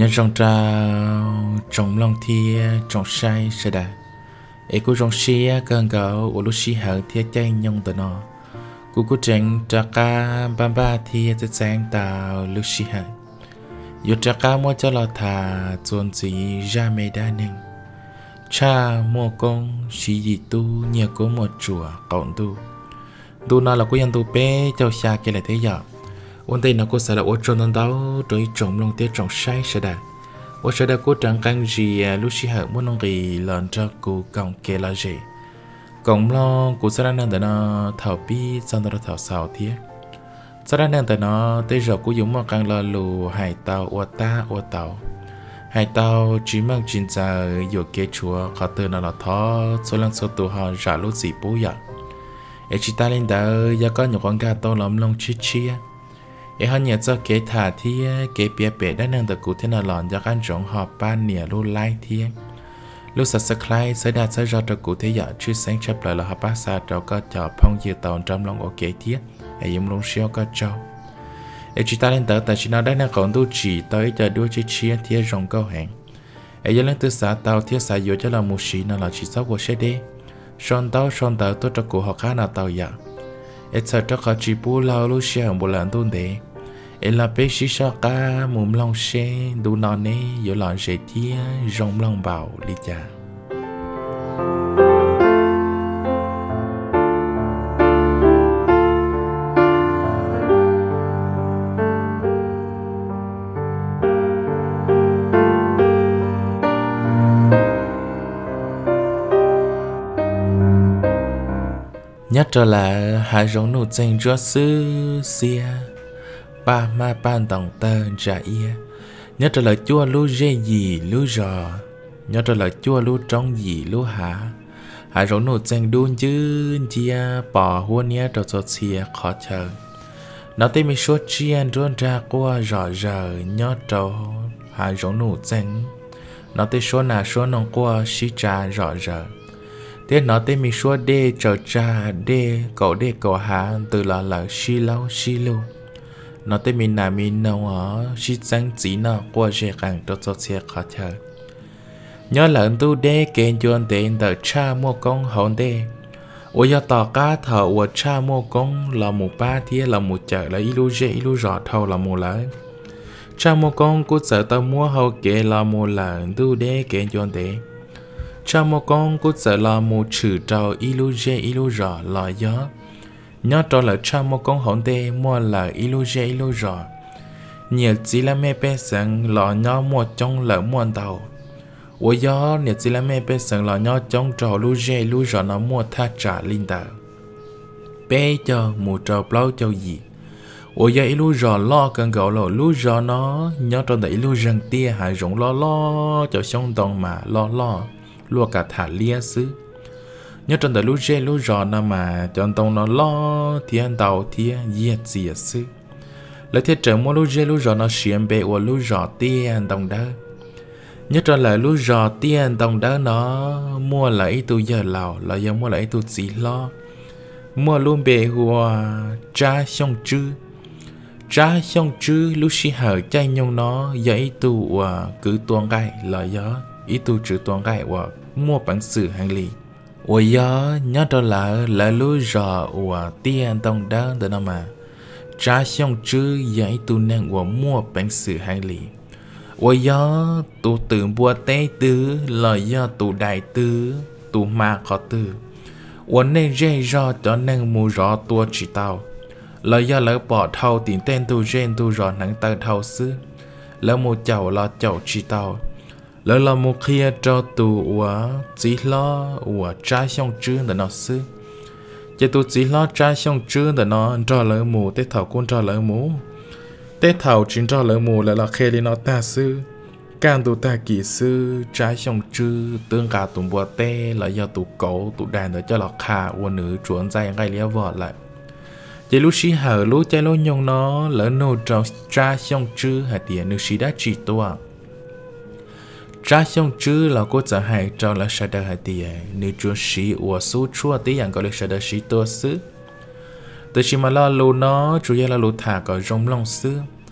nhớ trong trao trong lòng thia trong say sẽ đạt ấy cô trong xia cần gạo ở lúc xí hở thia chay nhung tờ nó cô tranh tra ca ban ba thia sẽ sáng tạo lúc xí hở yêu tra ca mua cho lo thà chuẩn gì ra mê đa nâng cha mua công xí gì tu nhiều có một chùa cộng tu nó là cô dân tu bé cho xa kia lại thế giờ ôn tay nó có sẽ là ôn tròn tao đau rồi trồng lòng tiếc trồng say sẽ đạt ôn sẽ đạt cố chẳng căng gì lúc xí hở muốn nông gì lần cho cô cộng kia là gì cộng lo cô sẽ đang để nó thảo bi xong rồi thảo sào thế sẽ đang để nó tới giờ cô dùng một căng là lù hải tàu ô tàu hải tàu chỉ mang chuyên giaอยู่kế chúa họ từ nó là thó số lần số tụ họ trả lúc gì bố giờ ấy chỉ ta lên đó giờ có nhiều con gà to lắm lông chia ấy họ nhận cho kế thả thì kế bia bể đã nâng được cụ thể nào lòn cho ăn trống họ ban nè lu lai thiên lúc sắp khai sẽ đạt sẽ ra cho cụ thể giờ chứ sáng chấp lại là họ bắt xa cho có cho phong diệt tàu trong lòng ok thiết ấy dùng lông xíu có cho ấy chỉ ta lên đó tại chỉ nó đã nâng còn tu chỉ tới cho đua chia thiết rong câu hẹn ấy giờ lên từ xã tàu thiết xã vô cho là một sĩ nó là chỉ số của xe đi son tàu tôi cho cụ họ khá là tàu giờ ấy sợ cho họ chỉ bù lao lúc xe một lần tuần đấy ấy là bé sĩ sao cả mồm lòng xe đủ non nè giờ lòn xe thia rong lòng bảo đi cha nhất trở lại hai giống nụ danh cho sư xia ba ma ban đồng tên trả ia nhất trở lại chua lu dê gì lu rò nhất trở lại chua lu trong gì lu hả hai giống nụ danh đun chứ chia bỏ huân nhé cho cho xia khó chờ nó tên mình số chiên rôn ra qua rò rờ nhớ trâu hai giống nụ danh nó tên số nào số nông qua xí trà rò rờ thế nó tên mình số đê chờ cha đê cậu hà từ là xí lâu nó tên mình là mình nấu ở xí danh chỉ nó qua dễ càng cho xe khó chờ nhớ lần tu đê kênh chuan tên tờ cha mua công hồn đê ôi giờ tỏ cá thở ôi cha mua công là một ba thia là một chợ là ilu dễ ilu rõ thâu là một lớn cha mua công cú sợ tao mua hậu kê là một lần tu đê kênh chuan tên cha mua công cú sợ là một chữ trâu ilu dễ ilu rõ là gió nhớ cho là cha mua công hồn đê mua là ilu dễ ilu rõ nhiều chỉ là mẹ bé sang lọ nhớ mua trong lỡ mua tàu ôi gió nhiều chỉ là mẹ bé sang lọ nhớ trong trâu ilu dễ ilu rõ nó mua tha trả linh tàu bé cho một trâu bao cho gì ôi giờ ilu rõ lo cần gạo lo ilu rõ nó nhớ trong đấy ilu răng tia hải rộng lo cho xong đồng mà lo lúa cả thả lia xứ nhớ trong đời lúa dê lúa giò nó mà chọn tông nó lo thiên tàu thiên diệt diệt xứ lấy thiết trở mua lúa dê lúa giò nó xiêm bề của lúa giò tiền đồng đó nhớ trong lời lúa giò tiền đồng đó nó mua lại tu giờ lào là giờ mua lại tu chỉ lo mua luôn bề của cha xong chứ lúc xí hở chay nhung nó dãy tu cứ tuang gai là gió ý tu chữ tuang gai và mua bản sự hành lý ôi giờ nhớ đó là lúa giò và tiền đồng đó đó mà cha xong chứ dãy tu nên và mua bản sự hành lý ôi giờ tu tự bùa tế tứ là do tu đại tứ tu ma khó tứ ôi nên dễ do cho nên mua rõ tua chỉ tao là do lỡ bỏ thâu tiền tên tu gen tu rõ nắng tơ thâu xứ lỡ mua chậu là chậu chỉ tao lỡ là một khi cho tụ chỉ lo trái xong chứ để nó xứ chỉ tụ chỉ lo trái xong chứ để nó cho lỡ mù tết thảo cũng cho lỡ mù tết thảo chỉ cho lỡ mù là khi đi nó ta xứ càng tụ ta kỳ xứ trái xong chứ tương cả tụ bùa tê là do tụ cổ tụ đàn để cho lọ khà uốn nữ chuẩn dây ngay lia vọt lại chỉ lúc xí hở lúc trái lúc nhung nó lỡ nô cho trái xong chứ hạt tiền nữ xí đã chỉ tua trái xong chứ là côจะให้cho là sẽ đợi hạt tiền nữ chuẩn xí uốn số chua tíอย่างก็เลยsẽ đợi xí tua xứ từ khi mà lo lù nó chủ yếu là lù thả có rong long xứ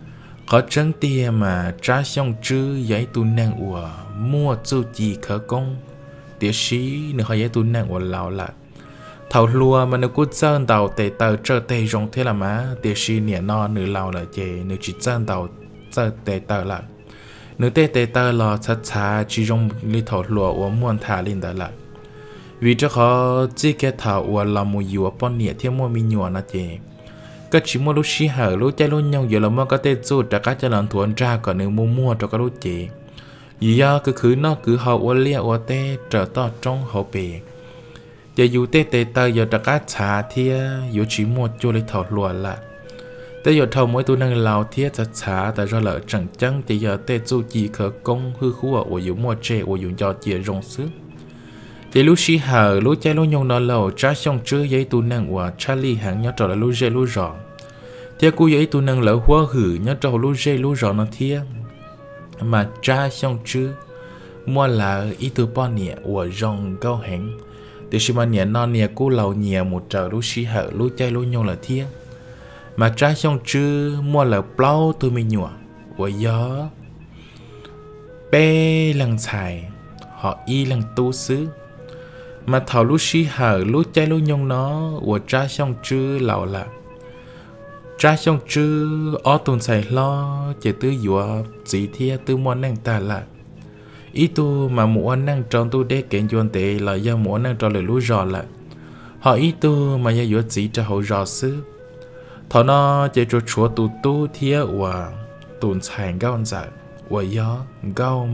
khó trắng tia mà trả xong chứ giấy tu năng của mua chú gì khởi công tiếc xí nữa họ giấy tu năng của lão là thầu lùa mà nó cút chân tàu tề tờ trở tề rong thế là má tiếc xí nhẹ no nửa lão là chè nửa chỉ chân tàu giờ tề tờ là nửa tề tờ là chát chát chỉ rong li thầu lùa của muôn thả lên đó là vì cho họ chỉ cái thầu của làm một yếu bọn nhẹ thêm mua mi nhọ nó chè cái chỉ mua lúc xí hở lúc chơi lúc nhau giờ là mua cái tết chút đã các cho lần thuần ra còn nếu mua cho cái lúc chị giờ cứ khứ nó cứ họ uốn lia uốn tê trở to trong hậu bể giờ dù tê tê tơ giờ đã các trả thia dù chỉ mua cho lấy thầu lùa là tê giờ thầu mỗi tu năng lao thia trả tại do lỡ chẳng chăng thì giờ tê chú chỉ khởi công hư khu ở dù mua chè ở dù cho chia rong xứ thì lúc xí hở lúc chơi lúc nhau nó lâu trả xong chưa giấy tu năng của Charlie hàng nhớ trò là lúc dễ lúc rõ thì cô giấy tu năng lỡ hoa hử nhớ trò lúc dễ lúc rõ nó thiê mà trả xong chưa mua là ít tu bao nhiêu của rong cao hẹn thì khi mà nhẹ non nhẹ cô lâu nhẹ một trò lúc xí hở lúc chơi lúc nhau là thiê mà trả xong chưa mua là bao tôi mình nhọ của gió bê lần xài họ y lần tu sứ mà thảo lúc xí hở lúc chơi lúc nhông nó của cha xong chứ lão là cha xong chứ ở tuần xài lo chỉ tư dùa chỉ thia tư món năng ta là ý tu mà muốn năng trong tu để kiện chuan tệ là do muốn năng trong lời lúa rò là họ ý tu mà do dùa chỉ cho hậu rò xứ thọ nó chỉ cho chúa tu thia và tuần xài gao dại và gió gao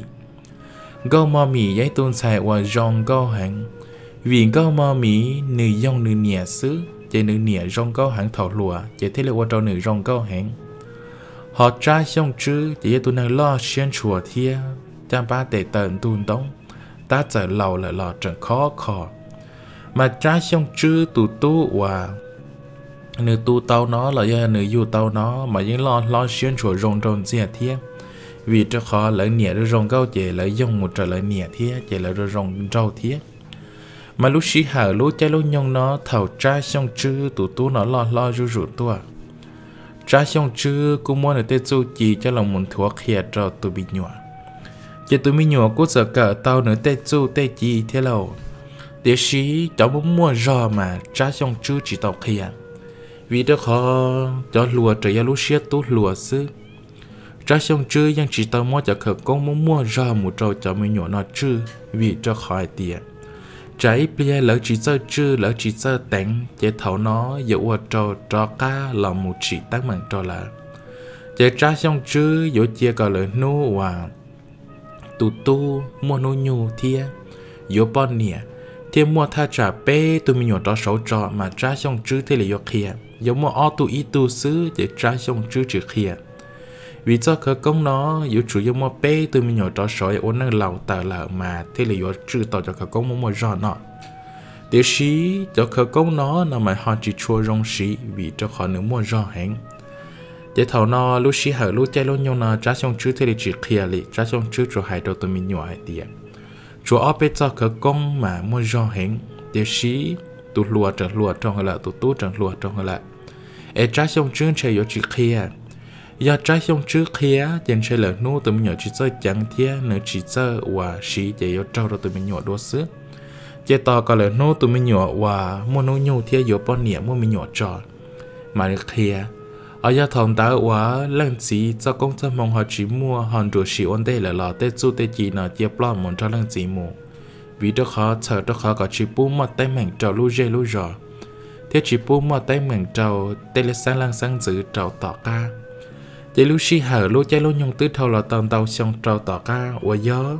mò mì giấy tuôn xài và rong gao hàng vì gao mò mì nữ dòng nữ nhẹ xứ chỉ nữ nhẹ rong gao hàng thảo lùa chỉ thế là qua trâu nữ rong gao hàng họ trả xong chứ chỉ tuôn năng lo xuyên chùa thia chăm ba tệ tận tuôn tống ta trở lầu là lò trận khó mà trả xong chứ tu và nữ tu tao nó là do nữ du tao nó mà những lo xuyên chùa rong rong dìa thia vì cho họ lấy nhẹ rồi rong cao chè lấy dòng một trở lấy nhẹ thía chè lấy rồi rong rau thía mà lúc xí hở lúc chơi lúc nhông nó thầu trái xong chứ tụ nó lo rủ tua trái xong chứ cũng muốn ở tết du chỉ cho lòng muốn thua khẹt cho tụi bị nhọ chỉ tụi mình nhọ cũng sợ cả tao nữa tết du tết chỉ thế lâu để xí cháu muốn mua rò mà trái xong chứ chỉ tao khẹt vì đó họ cho lùa trở ra lúc xí tốt lùa xứ trả xong chứ nhưng chỉ tao mua cho khởi công mua ra một trâu cho mình nhỏ nó chứ vì cho khỏi tiền trả ít bia lỡ chỉ chơi chứ lỡ chỉ chơi đánh để thấu nó dụ ở trâu cho cá là một chỉ tác mạng cho là để trả xong chứ dụ chia cả lời nô và tu mua nô nhu thia dụ bọn nè thia mua tha trả bê tụi mình nhỏ cho số trò mà trả xong chứ thế là dụ khía dụ mua ô tu ít tu xứ để trả xong chứ chỉ khía vì cho khởi công nó yếu chủ yếu mua bê từ mình nhỏ cho sỏi ôn năng lẩu tờ lợ mà thế là yếu trừ tàu cho khởi công mua giò nọ để xí cho khởi công nó là mà họ chỉ chua rong xí vì cho họ nữa mua giò hẹn để thầu nó lúc xí hở lúc chơi lúc nhau nó trả xong chứ thế là chỉ kia lì trả xong chứ cho hai đầu từ mình nhỏ hai tiền chúa ở bên cho khởi công mà mua giò hẹn để xí tụt lùa trong hơi lợ tụt trong lùa trong hơi lợ để trả xong chứ chơi yếu chỉ kia giờ trái xong trước kia trên xe lợn nô tụi mình nhỏ chỉ chơi chẳng thia nữa chỉ chơi và xí để yếu trâu rồi tụi mình nhỏ đua sữa chế to có lợn nô tụi mình nhỏ và mua nô nhung thia yếu bao nhiêu mua mình nhỏ trò mà được kia ở giờ thằng ta và lần gì cho công ty mong họ chỉ mua hàng đồ xí ổn định là lọ tết du tết gì nó chế plon muốn cho lần gì mua vì đó khó chờ đó khó có chỉ bù một tay mình trâu lu dê lu giò thế chỉ bù một tay mình trâu tê lê sang giữ trâu tỏ ca chỉ lúc xí hở lúc chơi lúc nhung tứ thâu là tàu xong trâu tỏ ca và gió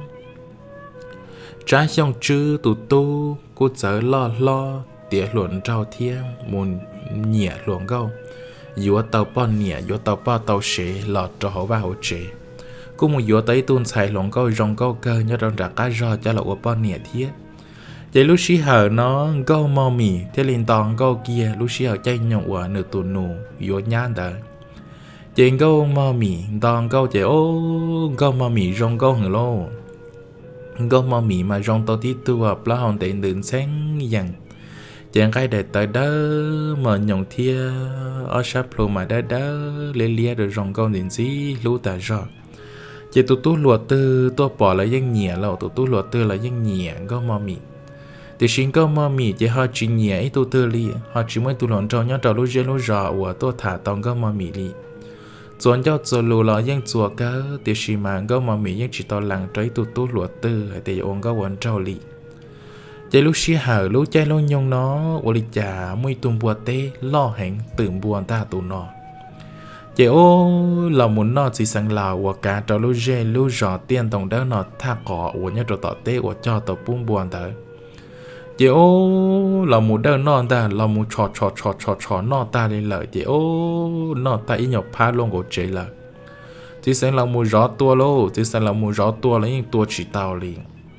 trái xong chứ tu cô chở lo tỉa luận trâu thiên muốn nhẹ luận gâu dùa tàu bao nhẹ dùa tàu bao tàu xế lọt cho họ vào chế cô một dùa tới tuôn xài luận gâu rong gâu cơ nhớ trong rạc cá rò cho là bao nhẹ thiết chỉ lúc xí hở nó gâu mò mì thế liền toàn gâu kia lúc xí hở chơi nhộng và nửa tù nụ dùa nhán đời chuyện câu mò mì đòn câu chạy câu mò mì rong câu hưởng lô câu mò mì mà rong tao tí tua plá hòn tiền đường sáng dần chàng cái để tới đó mà nhộng thia ở sắp lô mà đó lấy lia được rong con đến gì lú ta rồi chỉ tụt lụa tư tôi bỏ lại dân nhẹ lâu tụt lụa tư là dân nhẹ có mò mì thì xin có mò mì chỉ họ chỉ nhẹ ít tụt tư li họ chỉ mới tụt lọn trâu nhớ trâu lú dê lú rõ và tôi thả tòng có mò mì li chọn cho cho lù là dân chùa cá thì xin mà có mò mì dân chỉ tao làng trái tụt lụa tư hay thì ông có quán trâu li chạy lúc xí hở lúc chạy lúc nhông nó ô li chả mới tung bùa tê lo hẹn tưởng buồn ta tụ nó chạy ô là muốn nó chỉ sang lào và cả trò lúc dê lúc rõ tiền tổng đó nó tha cỏ của nhớ trò tỏ tê và cho tao buông buồn tới chạy ô là muốn đơn non ta là muốn trò nó ta lên lợi chạy ô nó ta ý nhọc phá luôn của chạy là chỉ sang là muốn rõ tua lô chỉ sang là muốn rõ tua là những tua chỉ tao liền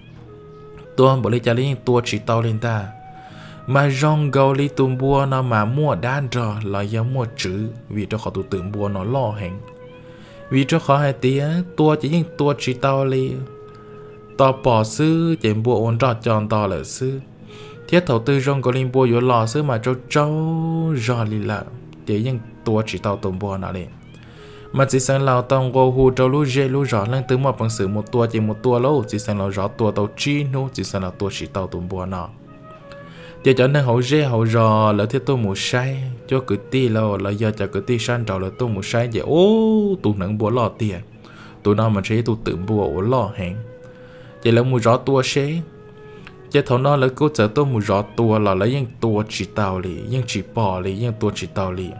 tôi bỏ lấy cho lấy tua chỉ tao lên ta mà rong gầu li tụm bùa nó mà mua đan trò là do mua chữ vì cho họ tụi tưởng bùa nó lo hẹn vì cho họ hai tía tua chỉ những tua chỉ tao li tao bỏ sư chỉ bùa ổn trò tròn tao là sư thiết thầu tư rong gầu linh bùa vô lò sư mà cho trâu rò li là chỉ những tua chỉ tao tụm bùa nó lên mà chỉ sang lào tông gồ hù trâu lú dê lú rõ lên từ một bằng sự một tua chỉ một tua lâu chỉ sang lào rõ tua tàu chi nô chỉ sang lào tua chỉ tàu tụm bùa nọ giờ cho nên hậu dê hậu rõ là thiết tôi một say cho cứ ti lâu là giờ cho cứ ti san trâu là tôi một say vậy ô tụ nặng bùa lò tiền tụ nào mà chế tụ tự bùa lò hẹn vậy là một rõ tua xế giờ thầu nó là cố chờ tôi một rõ tua là lấy những tua chỉ tàu lì những chỉ bỏ lì những tua chỉ tàu lì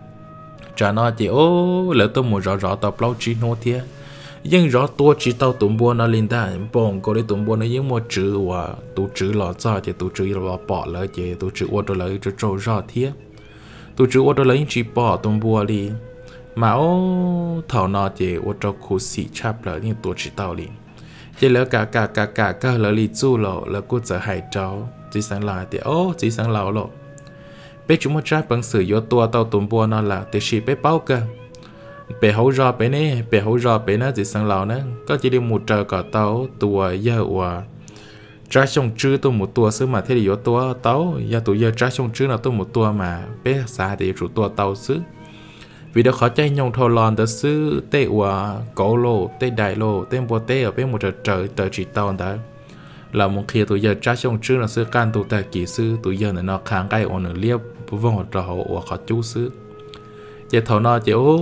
trả nó chỉ ô lỡ tôi muốn rõ tao bao chi nô thia nhưng rõ tua chỉ tao tụm bùa nó lên ta bông có đi tụm bùa nó những một chữ và tụ chữ lọ cho chỉ tụ chữ lọ bỏ lỡ chỉ tụ chữ ô tô lấy cho trâu rõ thia tụ chữ ô tô lấy chỉ bỏ tụm bùa đi mà ô thảo nó chỉ ô tô khu sĩ chắp lỡ những tụ chỉ tao đi chỉ lỡ cả lỡ li chu lọ lỡ cô giờ hải cháu chỉ sáng lại thì ô chỉ sáng lão lọ bé chúng một trái bằng sự do tua tàu tụm bùa nó là từ khi bé bao cơ bé hậu rò bé này bé hậu rò bé nó chỉ sang lào nữa có chỉ đi một trời cả tàu tua giờ và trái sông chư tôi một tua xứ mà thế thì do tua tàu giờ tụi giờ trái sông chư là tôi một tua mà bé xa thì chủ tua tàu xứ vì đó khó chạy nhông thâu lòn từ xứ tê và cổ lô tê đại lô tê bùa tê ở bên một trời chỉ tàu đó là một khi tụi giờ trái sông chư là xứ can tụi ta kỹ sư tụi giờ nó kháng cái ổn được liệp vâng họ trò họ khó chú xứ giờ thầu nó chỉ ô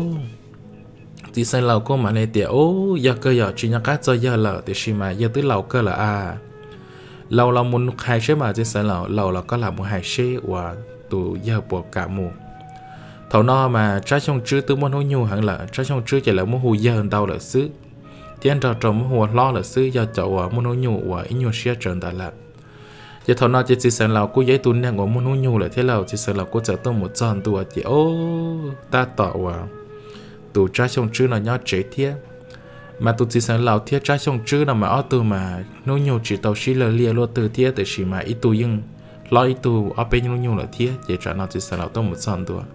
chỉ xây lầu cô mà này thì ô giờ cơ giờ chỉ nhắc cái cho giờ lợ thì xí mà giờ tới lầu cơ là à lầu là một hai chế mà chỉ xây lầu là có là một hai chế và tụi giờ bỏ cả mù thầu nó mà trái sông chư từ môn hô nhu hẳn là trái sông chư chỉ là môn hô giờ đâu là xứ thì anh trò môn hô lo là xứ giờ chậu môn hô nhu và ít nhu xia trần tại là giờ thằng nó chỉ xem là cô giấy tuần này ngồi muốn nuôi nhu lại thế nào chỉ xem là cô trở tôi một tròn tuổi thì ô ta tỏ vào tụ trái sông chữ là nhớ chế thiết mà tụ chỉ xem là thiết trái sông chữ là mà ở từ mà nuôi nhu chỉ tàu xí là lia luôn từ thiết để chỉ mà ít tụ nhưng lo ít tụ ở bên nuôi nhu là thiết giờ trả nó chỉ xem là tôi một tròn tuổi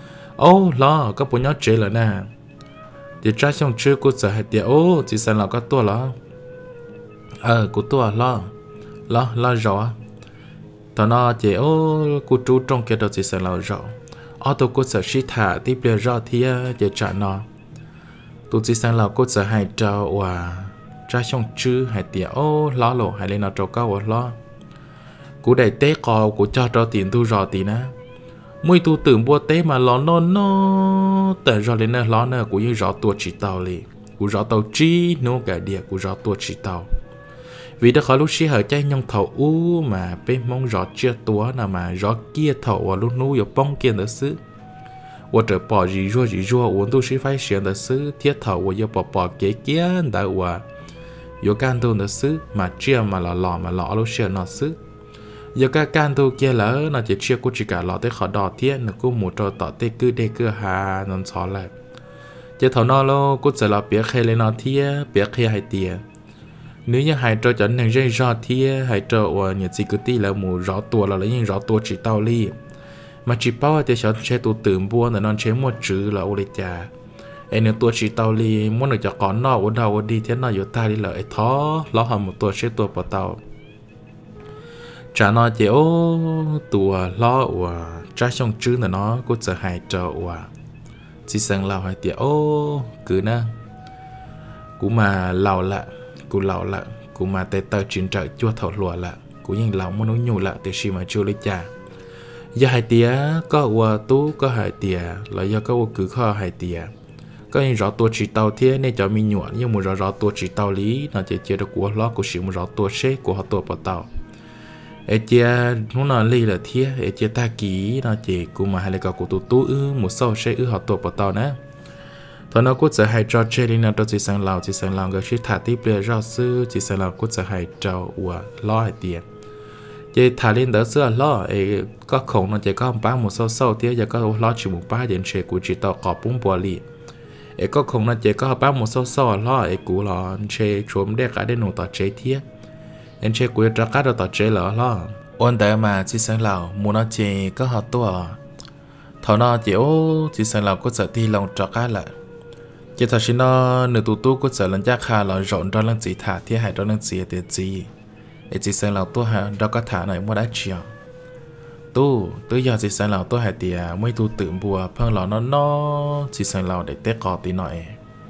ô lo có bốn nhớ chế là nè giờ trái sông chữ cô trở hay thì ô chỉ xem là có tuổi đó của tuổi lo rõ tao nó chỉ ô cô chú trong kia đó chỉ sẽ lo rõ ở tôi cô sẽ xí thả tiếp lời rõ thì để trả nó tôi chỉ sang là cô sẽ hay trao và trả xong chữ hay tiền ô lo lộ hay lên nó trâu cao lo cô đầy té cò cô cho tiền tôi rõ tiền á mỗi tôi tưởng bua té mà lo nó tại rõ lên nó lo nữa cũng như rõ tôi chỉ tàu liền cũng rõ tàu chi nó cả địa cũng rõ tôi chỉ tàu vì đã khó lúc xí hở chạy nhông thầu u mà bên mong rõ chưa tua nào mà rõ kia thầu và lúc nú ở bông kia nữa xứ và trở bỏ gì rua uống tôi xí phải xuyên nữa xứ thiết thầu và bỏ kế kia đã và có can tu nữa xứ mà chia mà lò lúc xí nó xứ giờ các can tu kia lỡ nó chỉ chia cô chỉ cả lò tới khó đỏ thiết nó cũng một trò tỏ tê cứ đê cứ hà nó xó lại giờ thầu nó lo cô sẽ là biết khai lên nó thiết biết khai hay tiền nếu như hai trò chọn hàng dây rõ thì hai trò và những gì cứ tí là một rõ tua là lấy những rõ tua chỉ tao li mà chỉ bao thì chọn chế tụ tưởng buôn là non chế một chữ là ô lê cha em nếu tua chỉ tao li muốn được cho con nó ở đâu đi thế nào giờ ta đi lợi thó lo hầm một tua chế tua bỏ tao chả nó chỉ ô tua lo và trái sông chứ là nó cũng sẽ hại cho và chỉ sang lao hay tiệt ô cứ nè cú mà lao lạ cú mà tê tơ chuyển trợ chua thầu lùa lạ cú những lão muốn nói nhủ lạ từ khi mà chưa lấy cha giờ hai tía có và tú có hai tía là do có cứ khó hai tía có những rõ tua chỉ tàu thế nên cho mình nhọn nhưng một rõ tua chỉ tàu lý nó chỉ chơi được của lo của sự một rõ tua xe của họ tua bảo tàu ấy chia nó là lý là thế ấy chia ta kỹ nó chỉ cú mà hai là có của tú một sau xe họ tua bảo tàu nè thôi nó cũng sẽ hay cho chơi đi nào chỉ sang lào cái chuyện thả tiếp về rau sư chỉ sang lào cũng sẽ hay cho và lo hay tiền chỉ thả lên đó xưa lo ấy có khổng nó chỉ có ba một sau tiếc giờ có lo chỉ một ba điện chơi của chỉ tao có bốn bò lì ấy có khổng nó chỉ có ba một sau lo ấy cũ lo chơi trộm để cả đến nổ tao chơi tiếc anh chơi của cho cả tao chơi lo ôn tới mà chỉ sang lào muốn nó chỉ có họ tua thôi nó chỉ sang lào cũng sẽ đi lòng cho cả lại chỉ thật sự nó nửa tu cũng sẽ lần chắc khá là rộn đó lần gì thả thì hay đó lần gì để gì để chỉ xem là tôi hay đó có thả này mua đã chiều tu giờ chỉ xem là tôi hay thì mấy tu tự bùa phân là nó chỉ xem là để tết cò tí nói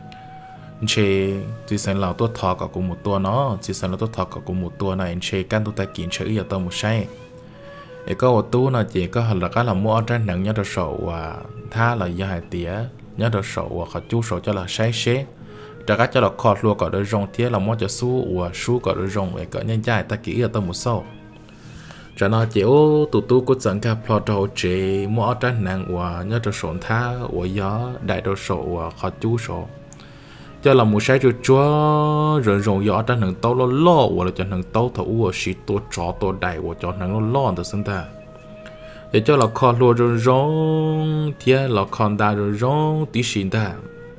chỉ xem là tôi thọ cả cùng một tua nó chỉ xem là tôi thọ cả cùng một tua này chỉ can tu ta kiến chơi giờ tôi một say để có một tu nó chỉ có là cái là mua trên nặng nhớ được sổ và tha là giờ hay tía nhớ được sổ và họ chú sổ cho là sai xế trả các cho là khó luôn có được rong thế là mua cho su có được rong vậy có nhân dài ta kỹ ở tầm một sau cho nó chịu tụ có dẫn cả plot đầu chế mua trên nặng và nhớ được sổ tha và gió đại được sổ và họ chú sổ cho là một sai chúa rồi rong gió trên nặng tàu lo và là cho nặng tàu thủ và xịtตัวchóตัวđại và cho nặng lo từ sinh ta để cho là khó luôn rồi rong thế là con đa rồi rong tí xin ta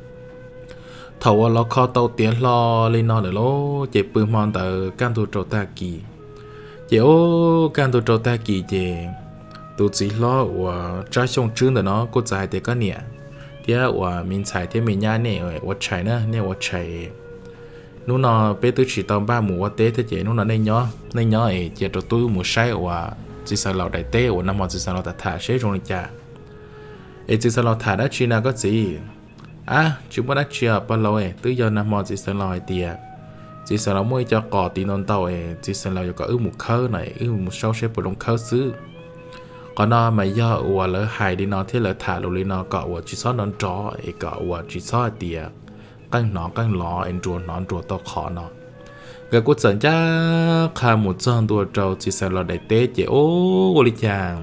thầu là khó tàu tiền lo lên nó để lo chế bự mòn từ can tu trâu ta kỳ chế ô can tu trâu ta kỳ chế tu chỉ lo và trái sông trứng để nó có dài để có nhẹ thế và mình xài thế mình nhá nè và chạy nữa nè và chạy nó nó bé tôi chỉ tao ba mùa tết thế chế nó nên nhỏ ấy chế cho tôi một sai và chỉ sợ lão đại tê và năm họ chỉ sợ lão thả xế trong lịch trả ấy chỉ sợ lão thả đã chi nào có gì chúng ta đã chia bao lâu ấy từ giờ năm họ chỉ sợ lão tiệt chỉ sợ lão mới cho cỏ tí non tàu ấy chỉ sợ lão có một khơi này một sau xếp vào trong khơi xứ còn nó mà do và lỡ hại đi nó thế là thả lù đi nó cọ và chỉ sợ non chó ấy cọ và chỉ sợ tiệt căng lò anh chuột tao khó nó cái cuộc sống cha khá một dân tuổi trâu chỉ sợ là đại tế chỉ ô lý chàng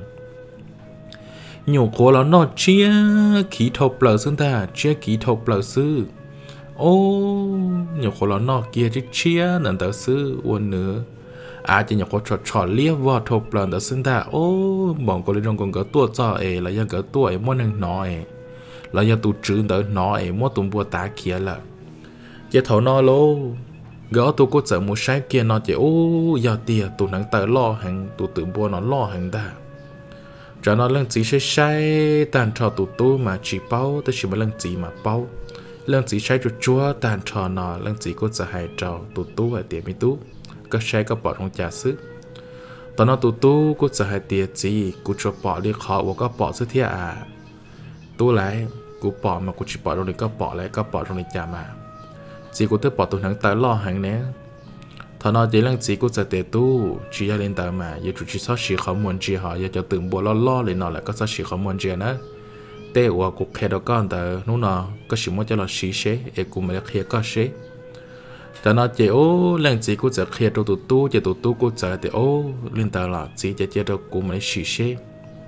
nhiều cô là nó chia khí thô bờ xương ta chia khí thô bờ sư ô nhiều cô là nó kia chứ chia nền tờ sư uốn nữa chỉ nhiều cô trò lia vào thô bờ tờ xương ta ô bọn cô lên trong con cái tua cho ấy là do cái tua ấy muốn năng nói là do tụ chữ đỡ nói ấy muốn tụm bùa tá kia là chỉ thấu nó lô gỡ tôi có sợ một sai kia nó chỉ giờ tiệt tụi nắng tới lo hàng tụi tự mua nó lo hàng ta cho nó lần chỉ sai tàn trò tụi tôi mà chỉ bao tôi chỉ một lần chỉ mà bao lần chỉ sai chúa tàn trò nó lần chỉ có sợ hai trò tụi tôi ở tiệm mi tú có sai có bỏ trong trà sứ tao nó tụi tôi có sợ hai tiệt gì cũng cho bỏ đi khó và có bỏ sức thiệt tôi lại cũng bỏ mà cũng chỉ bỏ trong này có bỏ lại có bỏ trong này trà mà chỉ có thể bỏ tụi hắn tới lo hàng nè, thằng nó chỉ là chỉ có thể để tu chỉ là lên tới mà, giờ chủ chỉ sao chỉ không muốn chỉ họ giờ cho tự bộ lo lên nó lại có sao chỉ không muốn chỉ nữa, để qua cuộc khai đó con tới nó có chỉ muốn cho nó xí xế, em cũng mới khai có xế, thằng nó chỉ lần chỉ có thể khai cho tụi tu chỉ tụi tu có thể để lên tới là chỉ cho cũng mới xí xế,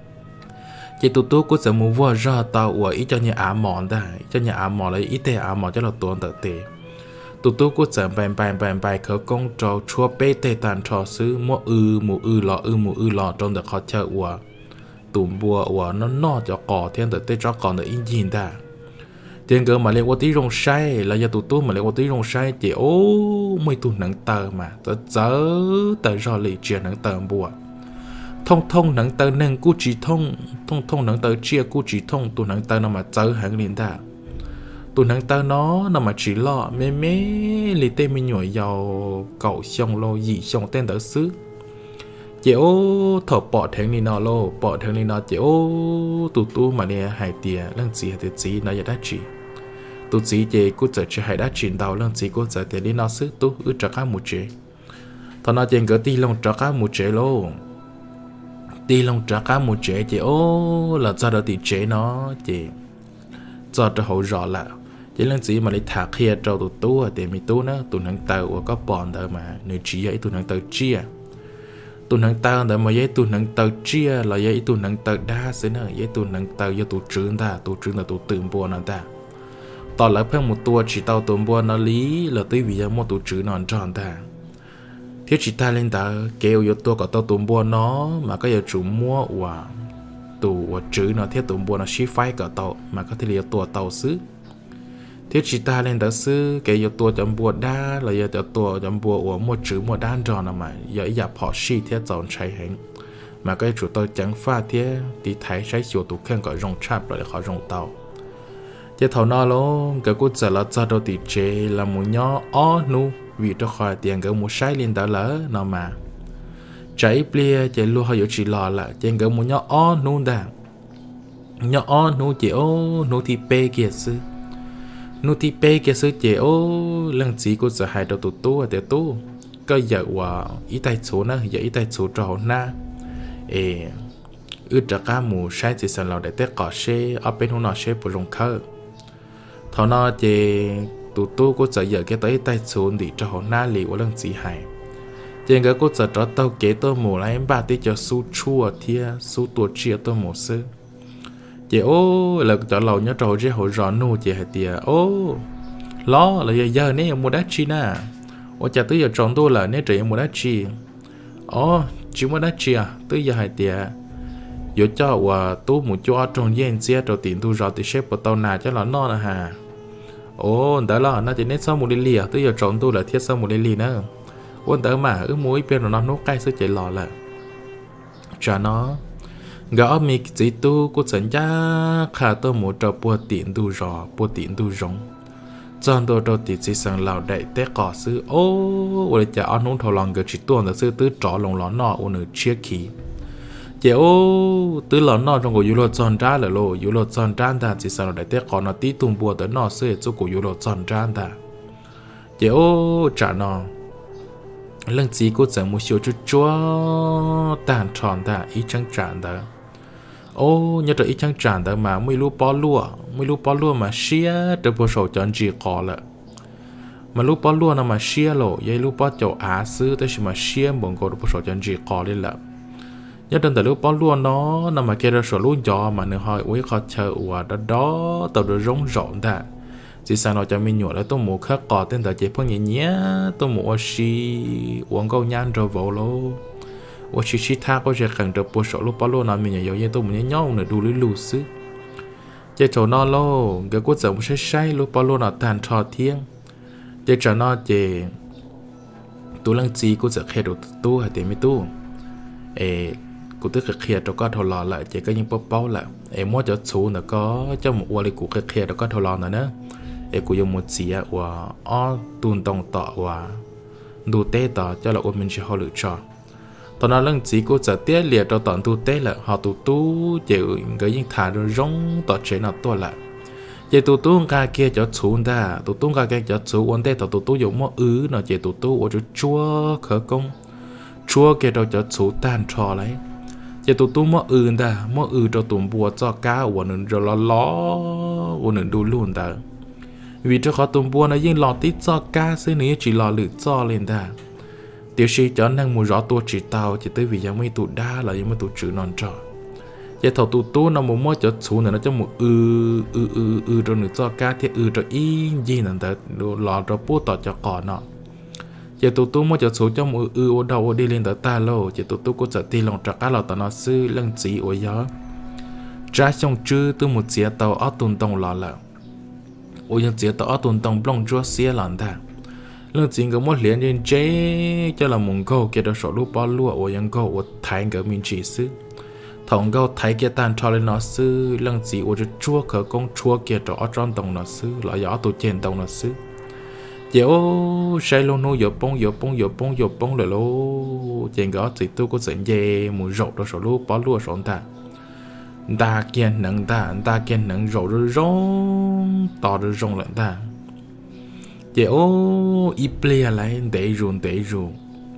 chỉ tụi tu có thể mua vừa ra tàu và ít cho nhà ám mòn đây, cho nhà ám mòn lấy ít để ám mòn cho nó tuôn tới tệ tụi tôi cũng chẳng bài khởi công trò chua bê tê tàn trò xứ mù ư lọ trong được khó chơi và tụm bùa và nó cho cỏ thiên tới tê cho còn được in nhìn ta tiền cơ mà liên quan tí rong say là do tụi tôi mà liên quan tí rong say chỉ mấy tụi nắng tờ mà tớ do lì chia nắng tờ bùa thông nắng tờ nâng cú chỉ thông nắng tờ chia cú chỉ thông tụi nắng tờ nó mà chớ hàng liền ta tụi nắng tao nó mà chỉ lo mê lì tê mi nhồi dầu cậu xong lo gì xong tên đỡ xứ chị ô thọ bỏ thằng này nó lô bỏ thằng này nó chị ô tụ mà nè hai tia lăng gì hai tia nó giờ đã chỉ tụ gì chị cũng giờ chỉ hai đã chuyển đầu lăng gì cũng giờ thì đi nó xứ tụ ư trả cá một chế thằng nó chèn cái ti lông trả cá một chế lô ti lông trả cá một chế chị ô là cho đó thì chế nó chị cho cho hậu rõ là chỉ lần gì mà lấy thả kia cho tụ thì mi tụ nữa tụ năng tàu có bòn thôi mà nếu chỉ ấy tụ năng tàu chia tụ năng tàu để mà giấy tụ năng tàu chia là giấy tụ năng tàu đa xí nữa giấy tụ năng tàu do tụ trứng là tụ tưởng buồn nó ta tỏ lại phăng một tua chỉ tàu tưởng buồn nó lý là tới vì giờ một tụ trứng nó tròn ta thế chỉ ta lên ta kêu do tua có tàu tưởng buồn nó mà có giờ chủ mua và tụ trứng nó thế tưởng buồn nó xí phai cả tàu mà có thể là tua tàu xứ thế chỉ ta lên đó sư cái giờ tua chấm bùa đa là giờ tua chấm bùa của một chữ một đan tròn là mà giờ dạp họ xì thế chọn trái hình mà cái chủ tôi chẳng pha thế thì thấy trái chiều tụ khen gọi rong chạp rồi họ rong tàu thế thầu nó luôn cái cú giờ là cho đâu thì chế là một nhỏ ó nu vì cho khỏi tiền cái một trái lên đó lỡ nào mà trái bia chế luôn họ chỉ lò là trên cái một nhỏ ó nu đã nhỏ ó nu chỉ ô nu thì pe kia sư nô thì pe cái sự chế ô lần gì cũng sẽ hại đầu tụ để tụ cái giờว่าít tay số na giờ ít tay số trò na ư trả cá mù sai chỉ sản lao để tết cỏ xe ở bên hồ nọ xe bổ rong khơ thọ nọ chế tụ cũng sẽ giờ cái tới tay số để trò na lì của lần gì hại trên cái cũng sẽ trò tàu kế tàu mù lại em ba tí cho su chua thia su tua chia tàu mù sư chị ô là cho lâu nhớ trâu chứ hồi rõ nô chị hãy tìa ô lo là giờ này mua đá chi nè ô chả tới giờ tròn tôi là nếu chị mua đá chi ô chỉ mua đá chi à tới giờ hãy tìa giờ cho và tôi một cho trong yên xe trâu tiền tôi rõ thì xếp vào tàu nào cho nó nè hà ô đó là nó chỉ nên sau một ly à tới giờ tròn tôi là thiết sau một ly nữa ôn tới mà muối bên nó nốt cay sẽ chạy lò là cho nó gõ mi chỉ tu của dân gia khá tôi một trò bùa tiền tu rò bùa tiền tu rong chọn tôi trò tiền chỉ sang lão đại té cỏ sư ô rồi chả ăn nông thầu lòng cái chỉ tuần là sư tứ trọ lòng ló nọ ô nửa chia khí chả ô tứ ló nọ trong cái yulo chọn ra là lô yulo chọn ra ta chỉ sang lão đại té cỏ nó tí tung bùa tới nọ sư cho của yulo chọn ra ta chả ô trả nọ lần gì cũng chẳng một số chút chúa tàn tròn ta ý chẳng tràn đó ô nhớ tới ý chẳng tràn đó mà mấy lúc bỏ lúa mà xia từ bộ sổ chọn gì có lợ mà lúc bỏ lúa nó mà xia lộ vậy lúc bỏ chậu á sư tới mà xia bọn cô bộ sổ chọn gì có lên lợ nhớ đến từ lúc bỏ lúa nó mà kia ra sổ lúa giò mà nữa hỏi ui khó chờ và đó tàu được rong rộn ta chỉ sao nó cho mình nhổ lại tôi mua khác cỏ tên tờ chế phong nhẹ nhé tôi mua xì uống câu nhan rồi vô lô uống xì tha có thể cần được bộ số lúc bao lô nào mình nhớ như tôi muốn nhau nữa đủ lú xứ chế chỗ nó lô cái cốt giống say lúc bao lô nào tàn trò thiêng chế chỗ nó chế tôi lăng gì cũng sẽ khai được tu hay tiền mi tu cũng tức là khai cho con thầu lò lại chế cái những bao lại mua cho số nó có cho một uali cũng khai cho con thầu lò nữaกูยังหมดเสียว่าอ้อตูนตรงต่อว่าดูเต้ต่อเจ้าเราอดมันจะเขาหรือชอตอนนั้นเรื่องจีกูจะเตี้ยเลียต่อตอนดูเต้แหละhọตูตู้เจ้าก็ยิ่งถ่ายร้องต่อเชนตัวละเจ้าตูตู้กาเกียจะชูนได้ตูตู้กาเกียจะชูวันเต้ต่อตูตู้อยู่มั่วเนาะเจ้าตูตู้ว่าจะชัวเขกงชัวเกเราจะชูตันชอเลยเจ้าตูตู้มั่วได้มั่วจะตุ่มบัวจ่อก้าวันหนึ่งจะล้อวันหนึ่งดูลุ่นได้vì cho họ tụm bùa nóยิ่งlọt tít cho ca xứ này chỉ lọt lử cho lên ta tiểu sĩ cho năng mùi rõ tua chỉ tàu chỉ tới vìยังไม่tụ đa làยังไม่tụ chữ non trò vậy thầu tụ tu nó một mối cho chú này nó cho một rồi nữa cho ca thì rồi y gì nè ta lọt rồi bút tọt cho cỏ nọ vậy tụ tu mối cho chú cho một ở đầu đi lên tới ta lô vậy tụ tu cũng sẽ ti lòng trọ cá lọt tao nó sư lăng chỉ ở gió trái trong chữ từ một chiếc tàu ở tuần tông lọt lợ ôiยังเสียต่อตุนตองปล้องจั่วเสียหลังแต่เรื่องจริงก็หมดเหรียญยังเจ๊จะละมุงก็เกี่ยวกับสรุปป้อนลั่วโอ้ยังก็อดไทยกับมินจีซื้อทองก็ไทยเกี่ยวตันทอเลยนอซื้อเรื่องจริงโอ้จะจั่วเขกงจั่วเกี่ยวกับอจอนตองนอซื้อหล่อยอตัวเจนตองนอซื้อ chéo sai luôn nó giờ bông rồi lô chèn gõ thì tôi có sợi dây mùi rộ đó số lú bỏ lúa sọn ta kiên nặng rộ rồi rong to rồi rong lận ta chéo ít plea lại để ruộng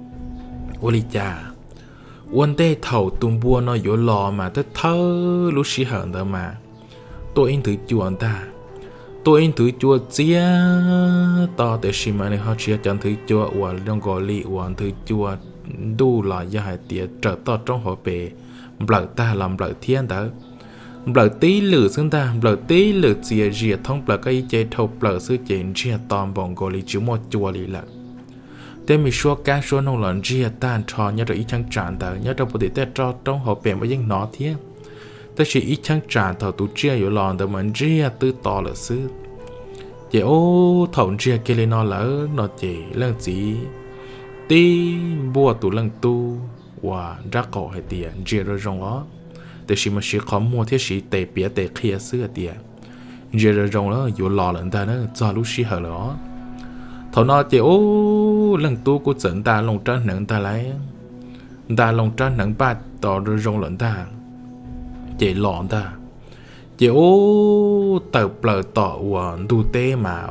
ôi chaวันเต้เท่าตุ่มบัวน้อยอยู่หล่อมาแต่เธอรู้สิหันเดิมมาตัวเองถือจวนตาตัวเองถือจวนเจียต่อแต่ชิมาในเขาเชียจันถือจวนว่าเรื่องกอลีวันถือจวนดูหล่อยาหายเตียเจอต่อจ้องหัวเปย์เปล่าตาลำเปล่าเทียนเด้อเปล่าตีหรือซึ่งตาเปล่าตีหรือเจียเจียท้องเปล่าก็ยิ่งใจเท่าเปล่าซื้อเจนเชียตอมบองกอลีจิ้วหมดจวนลีละแต่มีชัวการชัวนงหลอนเจียต้านทอเนี่ยเราอีช่างจานแต่เนี่ยเราปกติแต่จอต้องหัวเปลี่ยนไปยังหนอเทียแต่ชีอีช่างจานเท่าตัวเจียอยู่หลอนแต่เหมือนเจียตื้อต่อเลยซื้อเจ้าเท่าเจียเกลีนอแล้วนอเจเรื่องจีตีบัวตัวเรื่องตู้ว่ารักก่อให้เตียเจียเราจงล้อแต่ชีมาชีขอมัวเทียชีเตะเปียเตะเคลียเสื้อเตียเจียเราจงแล้วอยู่หล่อหลังตาเนอะจอรู้ชีเหรอthọ nó chỉ lần tu của dẫn ta lồng trán nặng ta lấy ta lồng trán nặng ba tỏ rồi rong lợn ta chỉ lọn ta chỉ tờ bờ tỏ hoàn tu tê mà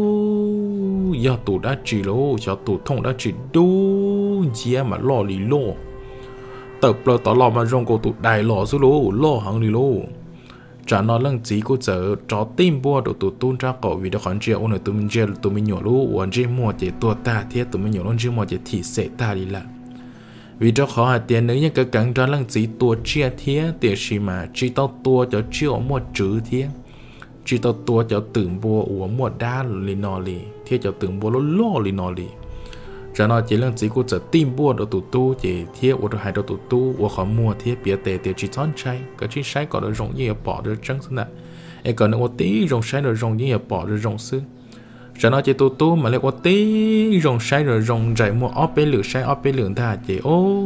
do tu đã chỉ lô cho tu thông đã chỉ đu chia mà lo lì lô tờ bờ tỏ lo mà rong của tu đại lọ số lô hẳn lì lô trả nó lần chỉ của giờ cho tim bua đồ tụt tuôn ra cổ vì đó khoản chia ôn tụi mình nhỏ lú ôn chia mua chỉ tua ta thiết tụi mình nhỏ luôn chia mua chỉ thịt sệ ta đi là vì đó khó hạt tiền nếu như cái cẳng ra lần chỉ tua chia thiết tiền gì mà chỉ tao tua cho chia mua chữ thiết chỉ tao tua cho tưởng bua uống mua đá lì nọ lì thiết cho tưởng bua lô lì nọ lì cho nó chỉ lần chỉ của giờ tim bua đồ tụt tu chỉ thiết uống đồ hai đồ tụt tu uống khó mua thiết bia tệ tiền chỉ chọn trái cái chỉ trái còn được rộng như bỏ được trắng xưa nè ai còn được tí rộng trái được rộng như bỏ được rộng xưa cho nó chỉ tụt tu mà lại tí rộng trái rồi rộng chạy mua ốp bê lửa trái ốp bê lửa ta chỉ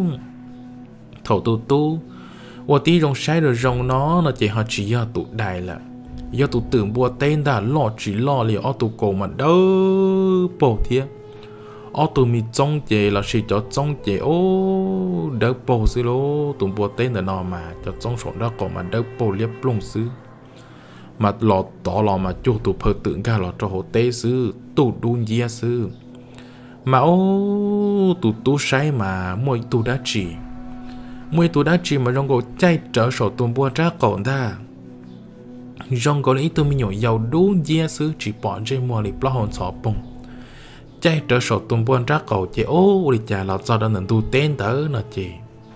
thầu tụt tu uống tí rộng trái rồi rộng nó chỉ họ chỉ do tụt đại là do tụt tưởng bua tên ta lo chỉ lo liền ở tụt cổ mà đỡ bổ thiết tụi mình trong chế là chỉ cho trong chế đỡ bổ xứ lô tụi bùa tên là nó mà cho trong số đó còn mà đỡ bổ liếp lông xứ mà lọ tỏ lọ mà chủ tụi phật tượng cả lọ cho hồ tế xứ tụi đun dìa xứ mà tụi tu sai mà mỗi tụi đã chỉ mà trong cổ chạy trở sổ tụi bùa ra còn ta trong cổ lý tụi mình nhỏ giàu đun dìa xứ chỉ bỏ trên mua liếp lọ hồn xỏ bông chạy trở sổ tụm buôn rác cầu chị đi chả lọt do đó nên tu tên tới nó chị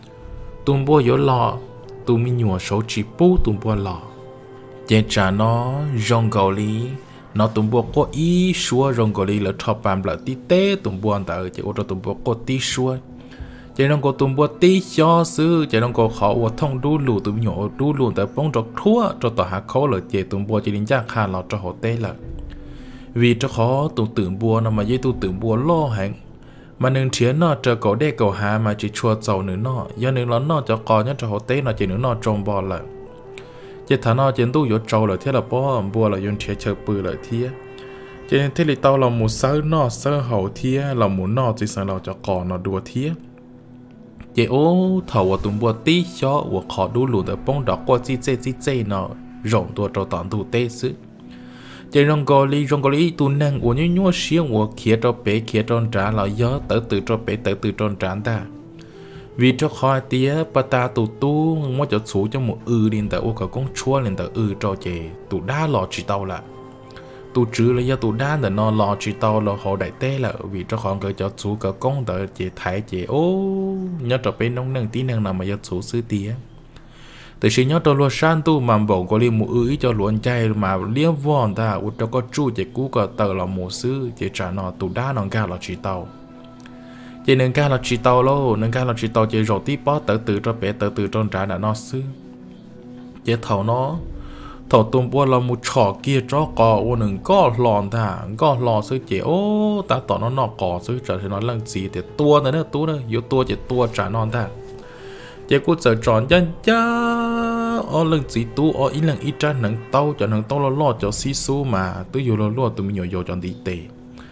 tụm buôn yếu lọ tụm mình nhua số chỉ pu tụm buôn lọ chị trả nó rong cầu lý nó tụm buôn có ý xua rong cầu lý là thọ bàn là tí té tụm buôn tới chị cho tụm buôn có tí xua chị nó có tụm buôn tí cho sư chị nó có khó và thông đu lù tụm nhổ đu lù tới bóng trọc thua cho tòa hạ khó là chị tụm buôn chỉ đến chắc khá lọt cho họ tê là vì cho khó tụ tưởng bùa nó mà dây tụ tưởng bùa lo hẹn mà nương chiến nó chờ cổ đê cầu hà mà chỉ chua dầu nữa nó do nương lón nó cho có nhá cho họ tế nó chỉ nữa nó trồng bò lại chỉ thà nó chiến tu vô trâu là thế là bùa là dùng chế chờ bự lại thế cho nên thế thì tao là một sơ hậu thế là một nó chỉ sợ là cho cò nó đùa thế chỉ thầu tụ bùa tí cho và khó đu lùn để bông đỏ qua chi chê nó rộng tua trâu tán tụ tê xứ chỉ rong gò lý tu năng uống như nhua xiên uống kia cho bé kia cho trả là gió tự cho bé tự cho trả ta vì cho khỏi tía bà ta tu mua cho số cho một liền tại uống cả con chua liền tại cho chị tu đá lò chỉ tao là tu chữ là do tu đá để nó lò chỉ tao là họ đại tế là vì cho khỏi cái cho số cả con tại chị thấy chị nhớ cho bé nông nâng tí nâng nào mà do số sư tíaแต่สิ่งนี้ตัวล้วนชั้นตู้มันบอกก็เรียกหมูจะล้วนใจมาเลี้ยงวอนตาอุตก็จู่เจกู้ก็เตอเราหมูซื้อเจจานอตูด้านองกาเราชีเตาเจนึงกาเราชีเตาโลนึงกาเราชีเตาเจโรตีป้อเตอตื่นจะเปเตอตื่นจนจานอนซื้อเจเท่าน้อเท่าตุ้มบัวเราหมูฉอกเกียร์จ้อกอวันหนึ่งก็หลอนตาก็หลอซื้อเจตาต่อนอนก่อซื้อจะใช้นอนเรื่องจีแต่ตัวเนอะตัวเนอะอยู่ตัวเจตัวจานอนตาเจ้ากูจะจอนยันจ้าเรื่องจีตู้อีเรื่องอีจ้าหนังเต้าจะหนังเต้าล้อจะซีซูมาตู้อยู่ล้อตัวมีโยจอนดีเต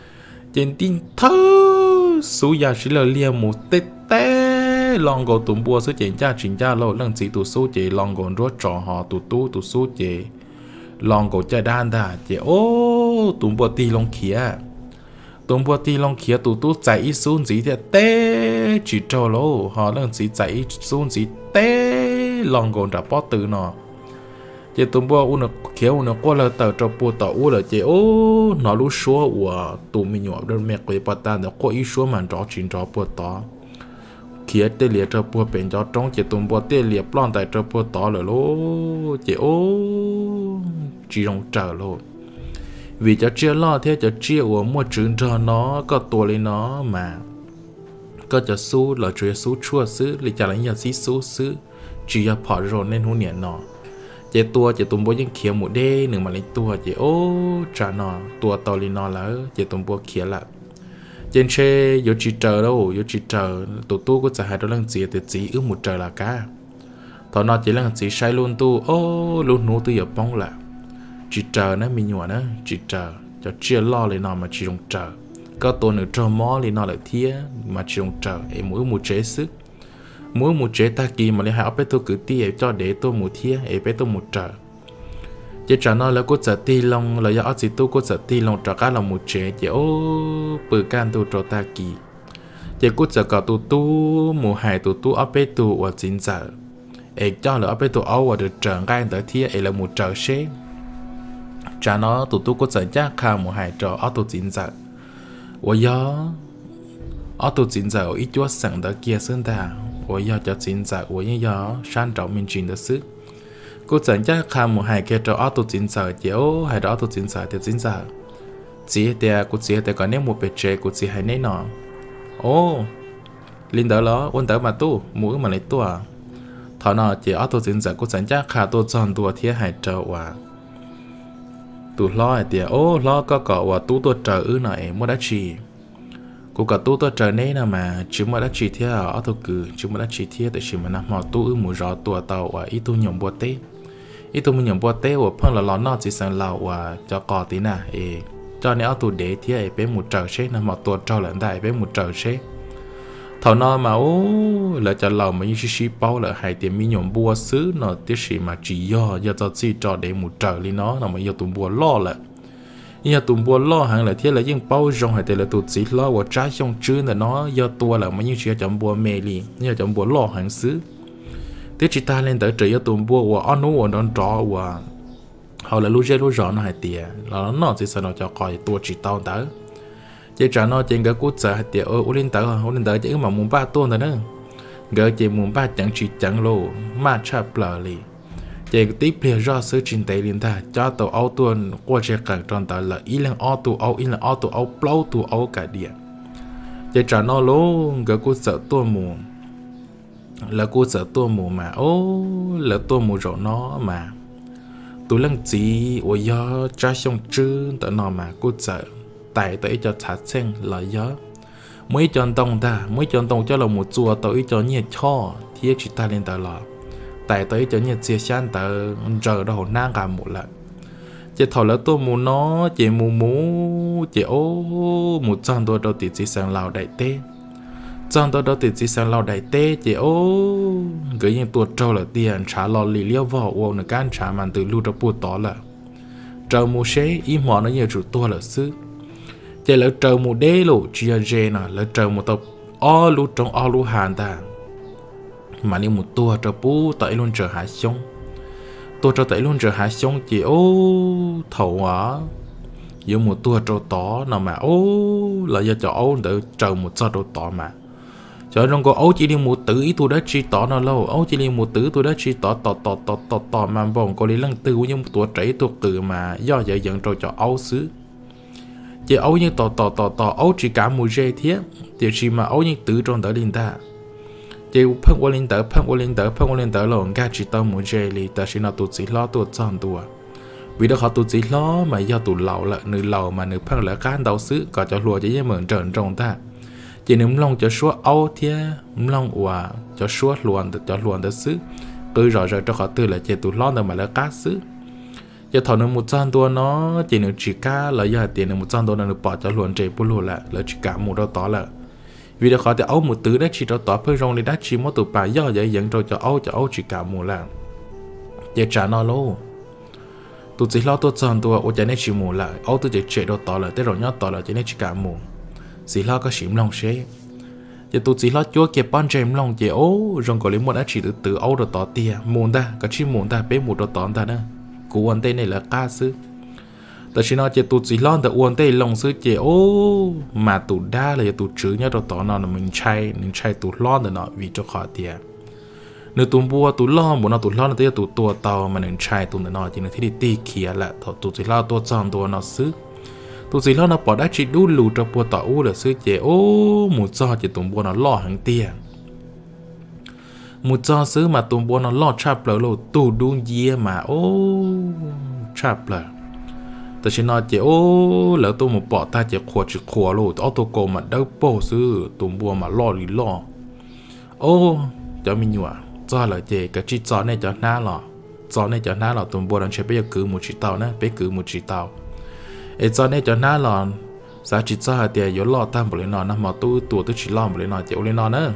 trên tin thơ số nhà chỉ là liền một tết té lòng gò tụm bùa số chuyện cha chuyện cha lâu lần chỉ tụ số chị lòng gòn rốt trò họ tụ số chị lòng gò cha đan ta chị ô tụm bùa ti lòng khía tụm bùa ti lòng khía tụ chạy ít số gì thì té chỉ trò lâu họ lần chỉ chạy ít số gì té lòng gòn đã bỏ từ nó chị tụm bùa u nó khía u nó qua là tờ trò bùa tờ u là chị ô nó lúc số của tụm mình nhọ đơn mẹ quay bắt ta nó có ít số mà trò chuyện trò bùa tờ khía tê liệt trò bùa bền cho trong chị tụm bùa tê liệt plon tại trò bùa tờ rồi lô chị ô chỉ rong chờ luôn vì cho chia lo theo cho chia của mua trứng cho nó cóตัวlên nó mà có cho số là chuyện số chua xứ thì chả là nhà xí số xứ chỉ là bỏ rồi nên hôn niệm nó chỉ tụm bố những khía một đê nửa mà lấy tua chỉ ô trả nó tua to lên nó là chỉ tụm bố khía lại trên xe vô chỉ chờ đâu vô chỉ chờ tụ có trả hai đô lần gì thì chỉ ước một chờ là cả thọ nó chỉ là chỉ sai luôn tu ô luôn nô tu giờ bóng lại chỉ chờ nó mình nhọ nó chỉ chờ cho chia lo lên nó mà chỉ dùng chờ cóตัวnữa cho mó lên nó lại thía mà chỉ dùng chờ em mỗi một chế sức mỗi một chế ta kỳ mà lấy hai áp tôi cứ tia cho để tôi một thía em bé tôi một chờ chỉ chờ nó là có chờ ti long là do áp gì tôi có chờ ti long chờ cả là một chế chỉ ô bự can tôi cho ta kỳ chỉ có chờ cả tu một hai tu áp bé tôi và chính giờ em cho là áp bé tôi áo và được chờ ngay tới thía em là một chờ xế cha nó tụ có giờ chắc khá một hai trò ở tụ chính giờ, tôi ở tụ chính giờ ít chút sẵn đó kia sơn ta, tôi cho chính giờ tôi san trọng mình chuyện đó sức, cô giờ chắc khá một hai kia trò ở tụ chính giờ chiếu hai đó tụ chính giờ thì chính giờ, chỉ để cô chỉ để có nếu một bề chế cô chỉ hay nên nọ, ô, linh đó đó, ôn đó mà tu, mũi mà lấy tu à, thọ nọ chỉ ở tụ chính giờ cô giờ chắc khá tu chọn tu thiết hai trò à tụ lo thì ô lo có cọ và tú tôi chờ ư này mua đã chỉ cô cả tú tôi chờ này nè mà chứ mua đã chỉ theo ở tôi cứ chứ mua đã chỉ theo để chỉ mà nằm họ tú ư mua rõ tua tàu và ít tu nhộng bùa tê ít tu nhộng bùa tê và phong là lo nọ chỉ sang lào và cho cọ tí nè cho nên ở tu để theo bé một chờ xe nằm họ tua trâu lợn đại bé một chờ xe thầu nọ mà ô là cho lào mà như xí bao là hai tiền mi nhộng bùa xứ nó tiếc gì mà chỉ do cho chỉ cho để một trời lên nó mà giờ tụm bùa lo là giờ tụm bùa lo hàng là thiết là những bao rong hay là tụt chỉ lo và trái trong trứng là nó do tua là mà như chỉ chọn bùa mê li như chọn bùa lo hàng xứ tiếc chỉ ta lên tới trời giờ tụm bùa và ăn uống đón trọ và họ là lúc rõ nó hai tiền là nó chỉ sợ nó cho coi tua chỉ tao tới chỉ trả nó trên cái cút sợ thì ô lên tới chỉ mà muốn ba tuần rồi nữa gỡ chỉ muốn ba chẳng chỉ chẳng lô mà chập lờ lì chỉ tiếp theo do sự trình tệ liên ta cho tàu áo tuần qua chỉ cần tròn tàu là ý là auto plau tu áo cả điện chỉ trả nó lô gỡ cút sợ tua mù là cút sợ tua mù mà ô là tua mù rồi nó mà tôi lần gì ôi do trái sông trư tao nó mà cút sợ tại tới cho chặt sen là gió mới chọn tông cho là một chùa tới cho nhiệt cho thiết chỉ ta lên tờ lò tại tới cho nhiệt chia san tờ giờ đó nang cả một lần chỉ thổi là tôi muốn nó chỉ mù chỉ ô một trăm tôi đâu thì chỉ sang lào đại tê trăm tôi đâu thì chỉ sang lào đại tê chỉ ô cái những tuột trâu là tiền trả lò lì liêu vào ô nó can trả màn từ lưu ra bùa tó là trâu mù xế im mỏ nó nhiều chủ tua là sư chỉ là trâu một đế lộ chia rê nè là trâu một tập o lu trong o lu hàn ta mà đi một tua trâu bú tại luôn chờ hạ xong tua trâu tại luôn chờ hạ xong chỉ ô thầu á giữa một tua trâu tỏ nào mà ô là do cho ô để trâu một sao trâu tỏ mà cho nên có ô chỉ đi một tử ý tôi đã chỉ tỏ nó lâu ô chỉ đi một tử tôi đã chỉ tỏ mà bồng có lý lăng tư với những tua chảy tua cử mà do vậy dẫn trâu cho ô xứ chỉ ấu như tỏ ấu chỉ cả một dây thiết thì chỉ mà ấu như tự trong đỡ linh ta chỉ phân qua linh đỡ lồng ga chỉ tao một dây li ta chỉ là tụt chỉ lo tụt chọn tua vì đó họ tụt chỉ lo mà do tụt lậu là nửa lậu mà nửa phân là cán đầu xứ có cho lùa chỉ mượn trơn trong ta chỉ nếm long cho số ấu thiết long hòa cho số luồn cho luồn đó xứ cứ rõ cho họ tư là chỉ tụt lo mà là cát xứ giờ thọ nên một trăm tua nó chỉ được chỉ cá là giờ tiền được một trăm tua nó được bỏ cho luôn chạy bù luôn là chỉ cả một đâu tỏ là vì đó khó thì ấu một tứ đấy chỉ đó tỏ phơi rong đi đã chỉ một tụ bà do vậy dẫn rồi cho ấu chỉ cả một là giờ trả nó luôn tụ chỉ lo tụ trăm tua ô chạy nên chỉ một là ấu tụ chỉ chạy đâu tỏ là tới rồi nhớ tỏ là chạy nên chỉ cả một chỉ lo có xỉm lòng xế giờ tụ chỉ lo chúa kẹp ban chém lòng giờ rong có lấy một đã chỉ từ ấu đâu tỏ tia muốn ta cái chỉ muốn ta bé một đâu tỏ ta nữa cú quan tây này là ca sưแต่ฉันเอาเจตุจีล้อนแต่อวนเต้ลงซื้อเจมาตูได้เลยตูจื้อเนี่ยตัวต่อนอนมันใช่ตูล้อนแต่เนาะวิจขอเตียเนื้อตัวบัวตูล้อนบนเอาตูล้อนแต่ตัวเตามันใช่ตัวเนาะจริงๆที่ตีเขียแหละตูจีล้อนตัวจอมตัวเนาะซื้อตูจีล้อนเราปอได้จิดูลูจะปัวต่อเลยซื้อเจหมูจอเจตุบัวเนาะล่อหังเตียหมูจอซื้อมาตุบัวเนาะล่อชาเปล่าโลตูดูเยี่ยมาชาเปล่าแต่ฉันnói lỡ tôi một bỏ ta chỉ khua luôn tao tôi cố mà đâu bỏ sư tụm bùa mà lo đi lo cho mình nhua cho là chỉ cái chỉ cho này cho ná lò tụm bùa đang chơi bây giờ cứ một chỉ tàu nè bây cứ một chỉ tàu cho này cho ná lò giá chỉ cho thì yếu lo tam bộ lên nó mà tôi chỉ lo bộ lên nó chỉ lên nó nữa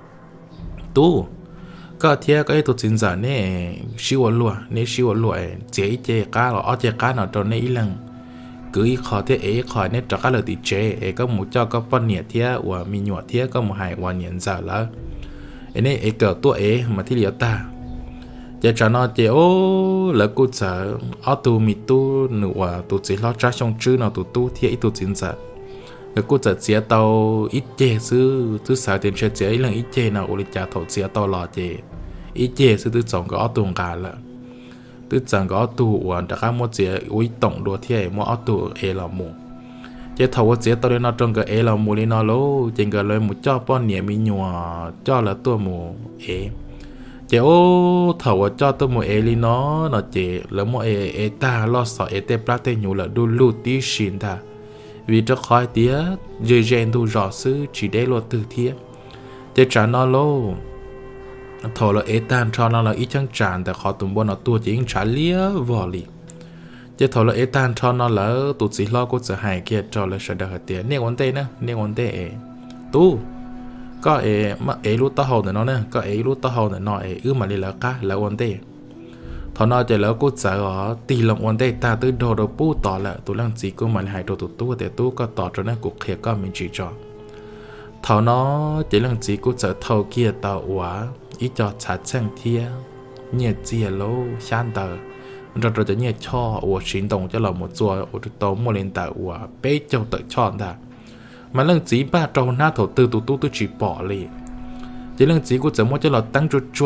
tuก็เทียก็ไอ้ตัวจินจ่าเนี่ยชิวลัวเนี่ยชิวลัวเจ๊ก้าหรอเจ๊ก้าหน่อยตอนนี้อีหลังcứ ý khó thế ấy khỏi nên cho các lời thì chế ấy có một cho các con nhiệt thế và mi nhọ thế có một hai hoàn nhiệt giả là ấy này ấy cỡ tuổi ấy mà thì liệu ta giờ cho nó chế là cô sợ tu mi tu nửa tu chỉ lo trả xong chữ nào tu thế ấy tu chính giả cái cô sợ chế tàu ít chế sư sao tiền chế chế ấy là ít chế nào uli trả thầu chế tàu lò chế ít chế sư tôi chọn có tuồng cả là tôi chọn có tu hoàn đã các món chế ui tổng đồ thế món tu ấy là mù chế thầu chế tàu nó trong cái ấy là mù lên nó lố trên cái lời một cho bọn nhẹ mi nhòa cho là tua mù ấy chế thầu cho tôi mù ấy lên nó chế là mù ấy ta lo sợ ấy tê plate nhủ là đu lụt tí xin ta vì cho khỏi tía dây gen thu rõ sư chỉ để lo từ thiết để trả nó lô thầu là ế tan cho nó là ít chẳng trànแต่khó tụm bọn nó tua chỉ trả lia vò lì để thầu là ế tan cho nó là tụi chỉ lo có sẽ hại kia cho là sẽ được tiền nè vấn đề nè nè vấn đề tu có mà lúc tao hậu nó nè có lúc tao hậu nó mà đi là cá là vấn đề thọ nói chỉ là cô sợ ở tì lòng vấn đề ta tới đồ bù tỏ là tụi lăng gì cô mà lại đồ tụi để tụi có tỏ cho nên cuộc khía có mình chỉ cho thọ nó chỉ lăng gì cô sợ thầu kia tàu quá ít cho chả chẳng thia nhiệt chia lô san tờ rồi cho nhiệt cho ở sinh động cho là một chùa ở tàu mua lên tàu quá bé châu tự chọn ta mà lăng gì ba trâu na thầu tư tụi chỉ bỏ liền chỉ lần chỉ của chấm cho là tăng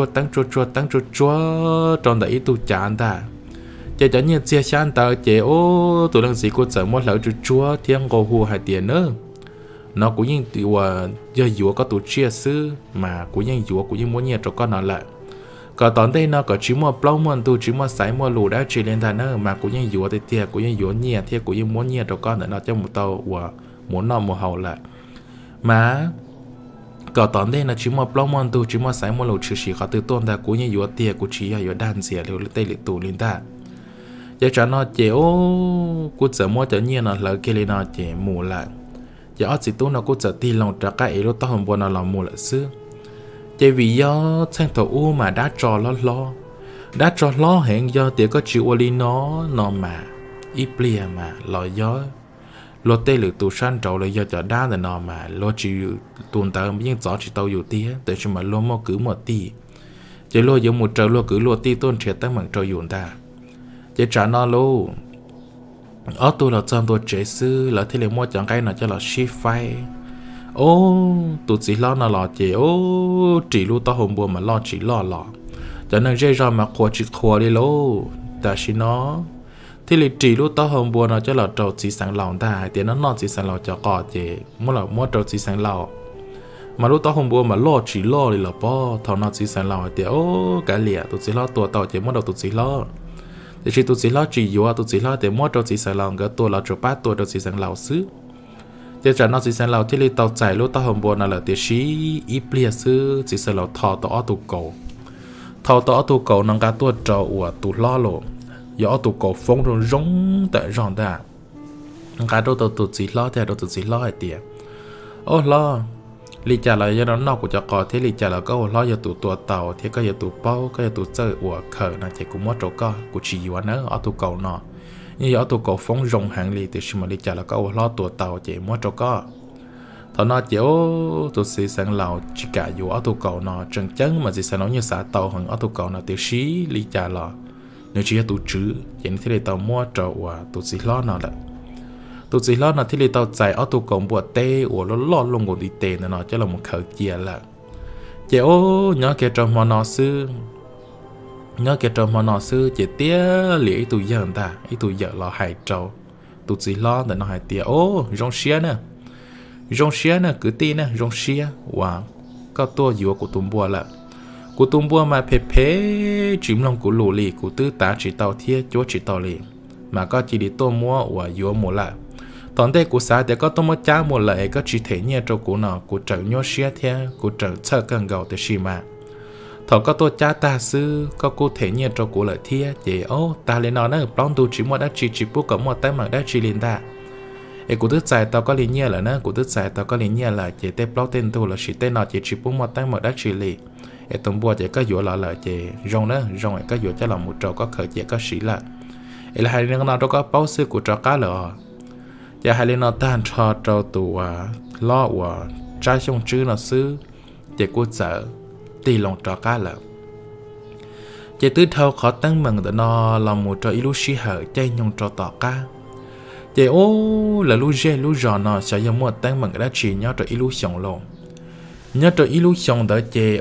chua trong đấy tu chán ta chỉ cho nhiên chia san ta chỉ tụi lần chỉ của chấm lỡ chua thiên gò hù hai tiền nữa nó cũng như từ giờ dúa có tụi chia sư mà cũng như dúa cũng như muốn nhiệt cho con nó lại còn tận đây nó có chỉ mua plau mua tu chỉ mua sải mua lù đã chỉ lên ta nữa mà cũng như dúa thì tiền cũng như dúa nhiệt thì cũng như muốn nhiệt cho con nữa nó cho một tàu muốn nó một hậu lại màก็ตอนนี้นะชิมว่าปล้อมตัวชิมว่าสายมอลูชื่อเขาตื่นต้นแต่กูยังอยู่เตี้ยกูชี้อยู่ด้านเสียเร็วเตลิตูลินตาอยากจะนอเจ้กูจะมัวจะเนี่ยนะแล้วเกลีนอเจหมูละอยากเอาสิตู้นะกูจะตีลงจากไอ้รถต้นบนเราหมูละซื้อเจวิยอแทงตัวมาด้าจอล้อเห็นยอเตี้ยก็ชิวลินอนอมาอีเปลี่ยมาลอยย้อยlô tê lực tu san trâu là do cho đá là nọ mà lô chỉ tuần tới những gió chỉ tàu dù tía để cho mà lô mò cứ một tí chỉ lô giống một trâu lô cứ lô tí tôn triệt tới bằng trâu dùn ta chỉ trả nó lô ở tôi là chân tôi chế sư là thế là mua chọn cái nào cho là ship file tụi chỉ lo nó lò chỉ chỉ lô tao hôm bữa mà lo chỉ lo cho nên dây ra mà khoa chỉ khoa đi lô ta chỉ nó thì lịch chỉ lúc tao hôm bữa nó cho là trâu chỉ sáng lỏng ta thì nó chỉ sáng lỏng cho cọ chị mua trâu chỉ sáng lỏng mà lúc tao hôm bữa mà lo chỉ lo thì là po thằng nó chỉ sáng lỏng thì cái lìa tụi chỉ lo tua tàu chỉ mua đầu tụi chỉ lo thì chỉ tụi chỉ lo chỉ yếu tụi chỉ lo thì mua trâu chỉ sáng lỏng cái tua là trâu bát tua trâu chỉ sáng lỏng xứ thì trả nó chỉ sáng lỏng thì lịch tàu chạy lúc tao hôm bữa nó là thì xí ít bia xứ chỉ sáng lỏng thọ tàu tụ cầu nó cả tua trâu tụ lo lộ gió tụ cổ phong rồi rống tại ròn ta cái đâu tụ chỉ lo thì đâu tụ chỉ lo hay tiệt ô lo lý trả là do nó của cho có thế lý trả là có lo giờ tụ tua tàu thế có giờ tụ bao có giờ tụ chơi của khờ là chỉ cũng mất chỗ có của chỉ vào nó ở tụ cầu nó như ở tụ cầu phong rồng hàng lý thì mà lý trả là có lo tua tàu chỉ mất chỗ có thằng nó chỉ tụ sĩ sang lào chỉ cả dù ở tụ cầu nó chân chân mà chỉ sang nó như xã tàu hơn ở tụ cầu nó tiêu xí lý trả là nếu chỉ tụ chữ chỉ thế là tàu mua trâu và tụ sĩ lo nó là tụ sĩ lo nó thì là tàu chạy ở tụ cầu bùa tê và nó lo lông của đi tê nó cho là một khởi chia là chỉ nhớ cái trâu mà nó sư chỉ tía liệu tụ giờ ta ý tụ giờ là hai trâu tụ sĩ lo để nó hai tía rong xia nè cứ tin nè rong xia và có tua dừa của tụm bùa là của tụm bùa mà phê chìm lòng của lù lì của tư tá chỉ tàu thiê chúa chỉ tàu lì mà có chỉ đi tô mua và dừa mua lại tòn đây của xã để có tô mua cha mua lại có chỉ thể nhẹ cho của nó của trở nhớ xia thiê của trở chờ cần gạo để xì mà thọ có tô cha ta sư có cô thể nhẹ cho của lại thiê vậy ta lên nó plong tu chỉ mua đã chỉ bút có một tay mà đã chỉ lên ta cụ tức giải tao có lý nhẹ là nó cụ tức giải tao có lý nhẹ là chỉ tên blog tên tu là chỉ tên nó chỉ bút một tay mà đã chỉ lì tụi bùa chỉ có dụ là chỉ rong đó rong có dụ cho là một trâu có khởi chỉ có sĩ là là hai đứa nào đó có báo sư của trâu cá lợ và hai đứa nào tan cho trâu tụ lo và trái sông chữ nó sư chỉ của sợ tì lòng trâu cá lợ chỉ tứ thâu khó tăng mừng để nó là một trâu ilu sĩ hở chơi nhung trâu tỏ cá chỉ là lu giò nó sẽ dùng một tăng mừng đã chỉ nhớ trâu ilu xong luôn nhớ trâu ilu xong đó chỉ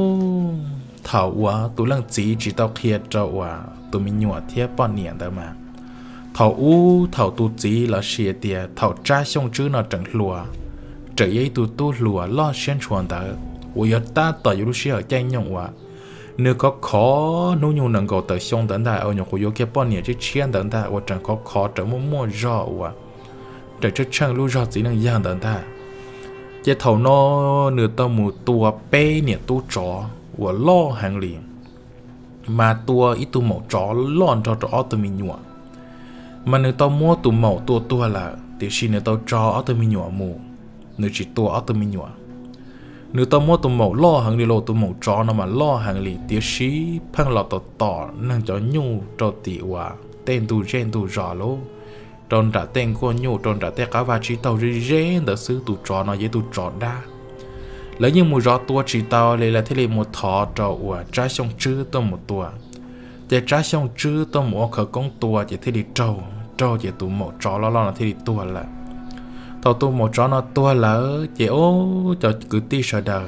thảo quá tụi lăng chỉ tao kia trâu quá tụi mình nhọ thiếp bao nhiêu đó mà thảo tụi chỉ là xìa tiệt thảo trái xong chứ nó chẳng lùa trở ấy tụi lùa lo xuyên chuồn đó ui ta tao ilu xìa chạy nhung quá nếu có khó nếu như能够得xong等待ở những khu vực kia bao nhiêu chứ chiến等待我chẳng có khó trở mua rõ quá trở chứ chẳng lu rõ chỉ năng dạng等待chỉ thầu nó nửa tao một tua bé nè tu chó và lo hàng liền mà tua ít tu màu chó lon cho tụi mình nhọ mà nửa tao mua tu màu tua là thì xin nửa tao chó tụi mình nhọ mù nửa chỉ tua tụi mình nhọ nửa tao mua tu màu lo hàng đi lô tu màu chó nó mà lo hàng liền thì xí phăng lọt tỏ năng cho nhu cho tỷ hòa tên tu gen tu rõ lô tròn trả tên của nhu tròn trả tên cá và chỉ tàu rê đỡ sư tu trò nó dễ tu trò đa lấy những mùi rõ tua chỉ tàu lấy là thế là một thọ trò và trái sông chữ tôm một tua để trái sông chữ tôm một khởi công tua chỉ thế là trâu chỉ tu một trò lo là thế là tua là tàu tu một trò nó tua lỡ chỉ cho cứ ti sợ đời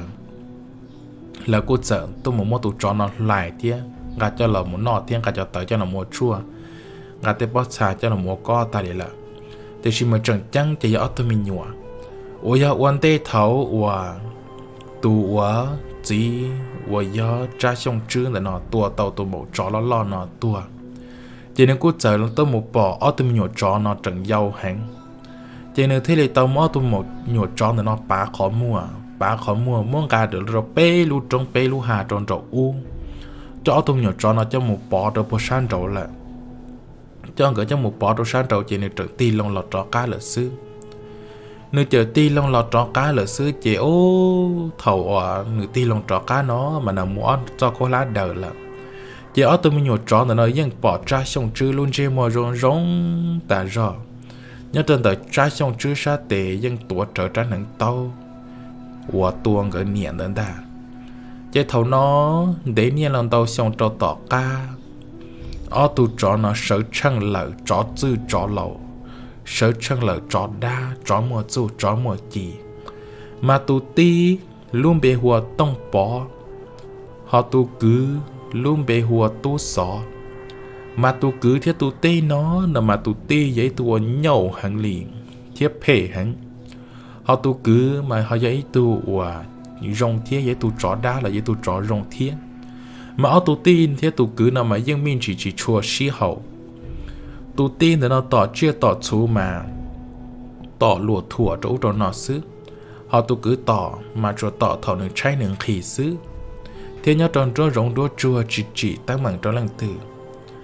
là cô sợ tu một tu trò nó lại tiếc gạt cho là một nọ tiếng gạt cho tới cho nó một chua gạt tới bớt xài cho nó một co ta để là thì chỉ mà chẳng chăng chỉ ở tôi mình nhua ôi ya quan tê thấu và tu quá chỉ và ya trái sông chữ là nó tua tàu tu một trò nó lo nó tua chỉ nên cô sợ là tôi một bỏ ở tôi mình nhua trò nó chẳng giàu hẹn chỉ nên thế là tàu mót tôi một nhua trò là nó bá khó mua muốn cả được rồi bê lu trong bê lu hà trong rồi u cho tôi nhua trò nó cho một bỏ được một san rồi là cho người cho một bỏ đồ sang trầu chỉ nên trở ti lông lọt trò cá lợn sư nếu chờ ti lông lọt trò cá lợn sư chỉ thầu nửa ti lông trò cá nó mà nằm mua cho có lá đời là chỉ ở tôi mình nhổ trò là nó vẫn bỏ trái sông chư luôn chơi mò rong ta rõ nhớ trên đời trái sông chư sa tệ vẫn tuổi trở trái nắng tàu và tuồng ở niệm đến ta chỉ thầu nó để niệm lòng tàu sông trò tỏ cá ở tu trò nó sở chân lợi trò tư trò lậu sở chân lợi trò đa trò mùa du trò mùa chỉ mà tu ti luôn bề hùa tông bỏ họ tu cứ luôn bề hùa tu sọ mà tu cứ thiết tu tê nó là mà tu tê giấy tu nhậu hàng liền thiết phê hàng họ tu cứ mà họ giấy tu và rong thiết giấy tu trò đa là giấy tu trò rong thiết mà ở tu tin thế tu cứ nào mà dân mình chỉ chua xí hậu tu tin thì nó tỏ chia tỏ chú mà tỏ lụa thủa chỗ đó nó xứ họ tu cứ tỏ mà cho tỏ thọ nương trái nương khỉ xứ thế nhớ tròn trôi rong đua chua chỉ tăng bằng cho lăng tử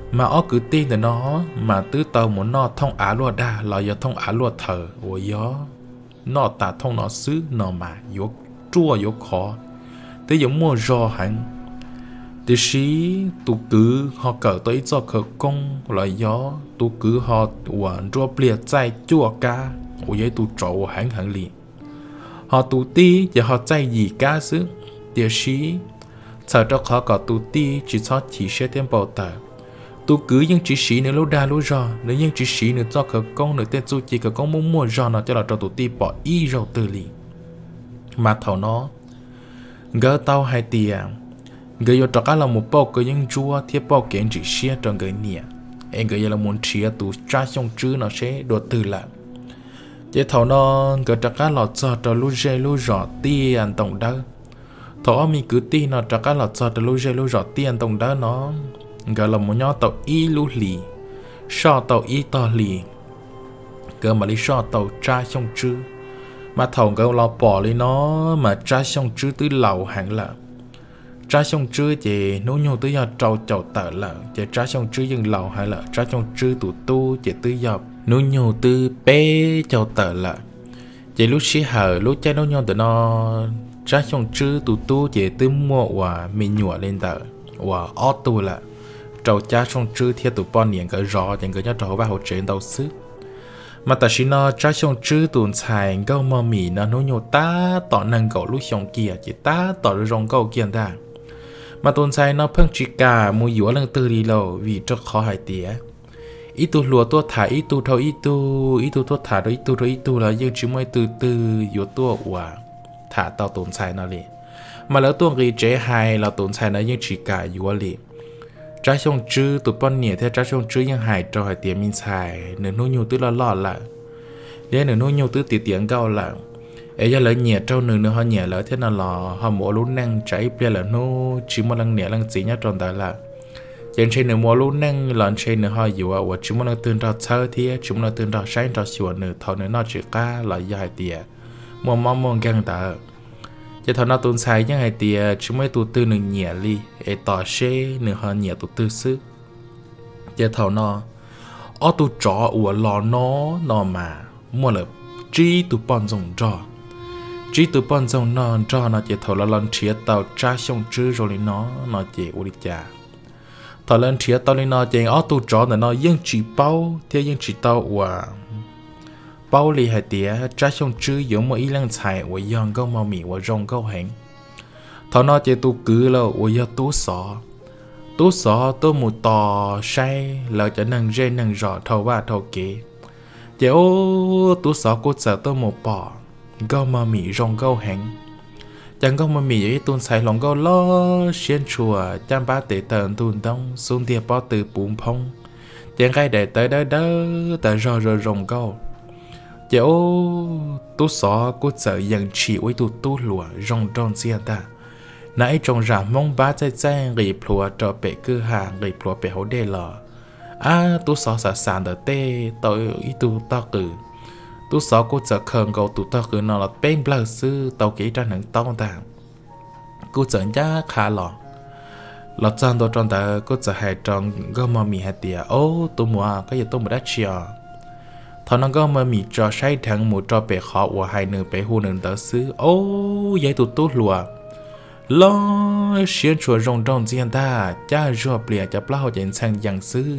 mà ó cứ tin thì nó mà tứ tàu muốn nó thông á lúa đa là do thông á lúa thở của gió nó ta thông nó xứ nó mà yếu chua yếu khó tới giống mua rò hẳn thì sĩ tụ cứ họ cỡ tới cho khởi công là gió tụ cứ họ quản rùa bìa chạy chua cá của giấy tụ trộn hẳn hẳn liền họ tụ ti và họ chạy gì cá xứ thì sĩ sợ cho họ có tụ ti chỉ cho chỉ sẽ thêm bảo tờ tụ cứ những chỉ sĩ nữa lúc đa lúc rò nếu những chỉ sĩ nữa cho khởi công nữa tên chú chỉ khởi công muốn mua rò nó cho là cho tụ ti bỏ y rau từ liền mà thầu nó gỡ tao hai tiền người yêu trắc là một bao cái những chúa thiết bao kiện chỉ xia trong người nia em người yêu là muốn chia tụ tra xong chữ nó sẽ đột từ lại chế thầu nó người trắc là cho lú dê lú rõ tiền tổng đó thầu mình cứ tin nó trắc là cho lú dê lú rõ tiền tổng đó nó người là một nhóm tàu y lú lì so tàu y to lì người mà đi so tàu tra xong chữ mà thầu người lo bỏ đi nó mà tra xong chữ từ lầu hẳn là tra xong chữ thì nó nhô tới giờ trâu chậu tờ là chỉ tra xong chữ dừng lầu hay là tra xong chữ tụ tu chỉ tới giờ nó nhô từ bé chậu tờ là chỉ lúc xí hở lúc trái nó nhô từ nó tra xong chữ tụ tu chỉ tới mua và mình nhụa lên tờ và ót tu là trâu tra xong chữ theo tụ bao niệm cái rõ thì cái nhớ trâu vào hỗ trợ đầu sức mà ta chỉ nó tra xong chữ tụi xài câu mò mì nó nhô ta tỏ năng cầu lúc xong kia chỉ ta tỏ được rong câu kia ta mà tồn tại nó phân chỉ cả mua dũa lần từ đi lâu vì rất khó hại tía ít tu lúa tu thả ít tu thâu ít tu thả đó ít tu là dương chỉ mới từ dũa tu quả thả tao tồn tại nó liền mà lỡ tu người chế hài là tồn tại nó dương chỉ cả dũa liền trái sông chư tụi bọn nhẹ theo trái sông chư nhưng hài cho hài tiền minh xài nửa nô nhiều tứ lo lại để nửa nô nhiều tứ tiền cao là ấy giờ lấy nhẹ trâu nửa họ nhẹ lỡ thế nào là họ mua lúa năng trái bia là nô chỉ một lần nhẹ lần gì nhá tròn tại là trên trên nửa mua lúa năng lần trên nửa họ dùa và chỉ một lần tương trao chơi thì chỉ một lần tương trao sáng trao sủa nửa thọ nửa nó chỉ cá là dài tiền mua mong găng ta chỉ thọ nó tốn xài những hai tiền chỉ mấy tụ tư nửa nhẹ li ấy tỏ xe nửa họ nhẹ tụ tư sức chỉ thọ nó ở tụ trọ của lò nó mà mua là chỉ tụ bọn dùng trọ chỉ tụ bọn dùng nó trọ nó chỉ thọ là lần chia tàu tra xong chữ rồi nó chỉ u đi chả thọ lần chia tàu lên nó chỉ ở tụ trọ là nó yên chỉ bao theo yên chỉ tàu và bao lì hai tía trái xong chữ giống một ý lăng xài của dòng câu màu mì và rong câu hẹn thọ nó chỉ tu cứ là của do tú sọ tôi một tò say là cho nâng dây nâng rõ thầu ba thầu kế chỉ ô tú sọ cô sợ tôi một bỏ câu màu mì rong câu hẹn chẳng câu màu mì ấy tuôn xài lòng câu lo xuyên chùa chăm ba tệ tờn tuôn đông xuống tiệp bao từ bùn phong chẳng cái để tới đó tại rồi rong câu chỉ ô tú sọ cô sợ dần chỉ với tu lùa rong tròn xia ta nãy trong rạp mong ba chạy ghi plua cho bể cư hàng ghi plua bể hậu đề lò tú sọ sàn đỡ tê tôi ý tu to cử tú sọ cô sợ khờn cầu tu to cử nó là bên bờ sư tàu kỹ ra nắng to ta cô sợ giá khá lò lọt chân tôi trong ta cô sợ hai trong gom mà mì hạt tía ô tôi mua cái gì tôi mua đắt chiều thằng nó gom mà mì cho say thằng một cho bể khó của hai nửa bể hu nửa tớ sư ô giấy tu tốt lùa lo xuyên chùa rong trong riêng ta cha rùa bìa cho bao chuyện sang giang sư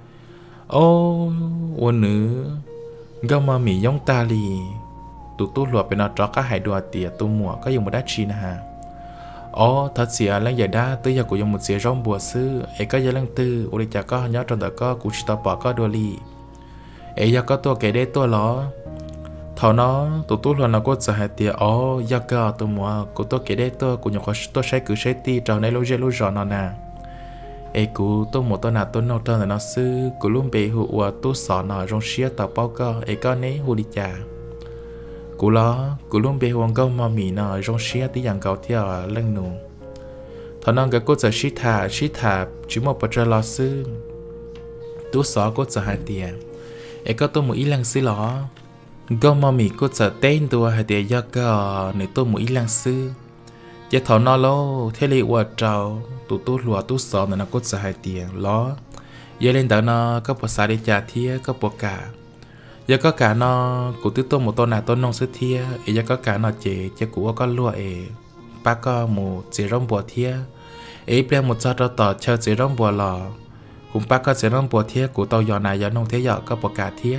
ô ô nữ gom mà mì giống ta li tu tốt lùa bên nó cho các hai đùa tía tôi mua có dùng một đắt chi nè ô thật xỉa lần giờ đã tới giờ của dùng một xỉa rong bùa sư ấy có giờ lần tư ô đi chả có nhớ trong đó có cụ chỉ tao bỏ có đùa li ấy giờ có tôi kể đấy tôi lo thằng nó tụi luôn là có sợ hại tiền giờ có tôi mua của tôi kể đấy tôi cũng nhớ tôi sẽ cứ sẽ ti trò này lối rõ nó nè ấy cụ tôi một tôi nào tôi nấu trơn là nó sư cụ luôn bị hụt tôi sợ nó trong xía tàu bao cơ ấy có nấy hụt đi chả cụ luôn bị hụt câu mà mì nó trong xía tí dạng cầu theo lưng nụ thằng nó cái cô sợ xí thả chỉ một bữa trời lo sư tôi sợ cô sợ hại tiền ấy có tôi một ý lăng sư lọ gom mà mì cô sợ tên tôi hay để do có nếu tôi một ý lăng sư chỉ thọ nó lo thế li qua trâu tụi tôi lùa tôi sợ là nó cô sợ hại tiền lo giờ lên tới nó có bộ xài đi trả thia có bộ cả giờ có cả nó cụ tư tôn một tôn nào tôn nông sư thia giờ có cả nó chỉ cụ có lúa ba có một chỉ rong bùa thia bây một giờ tỏ chờ chỉ rong bùa lò cũng ba có chỉ rong bùa thia cụ tàu giò này giò nông thế giò có bộ cả thia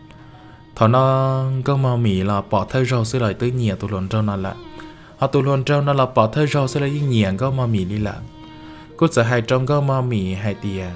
thọ nó có mò mì là bỏ thơi rau xưa lại tới nhiều tụ luận rau nó là họ tụ luận rau nó là bỏ thơi rau xưa lại nhiều có mò mì đi là cút giờ hai trong có mò mì hai tiền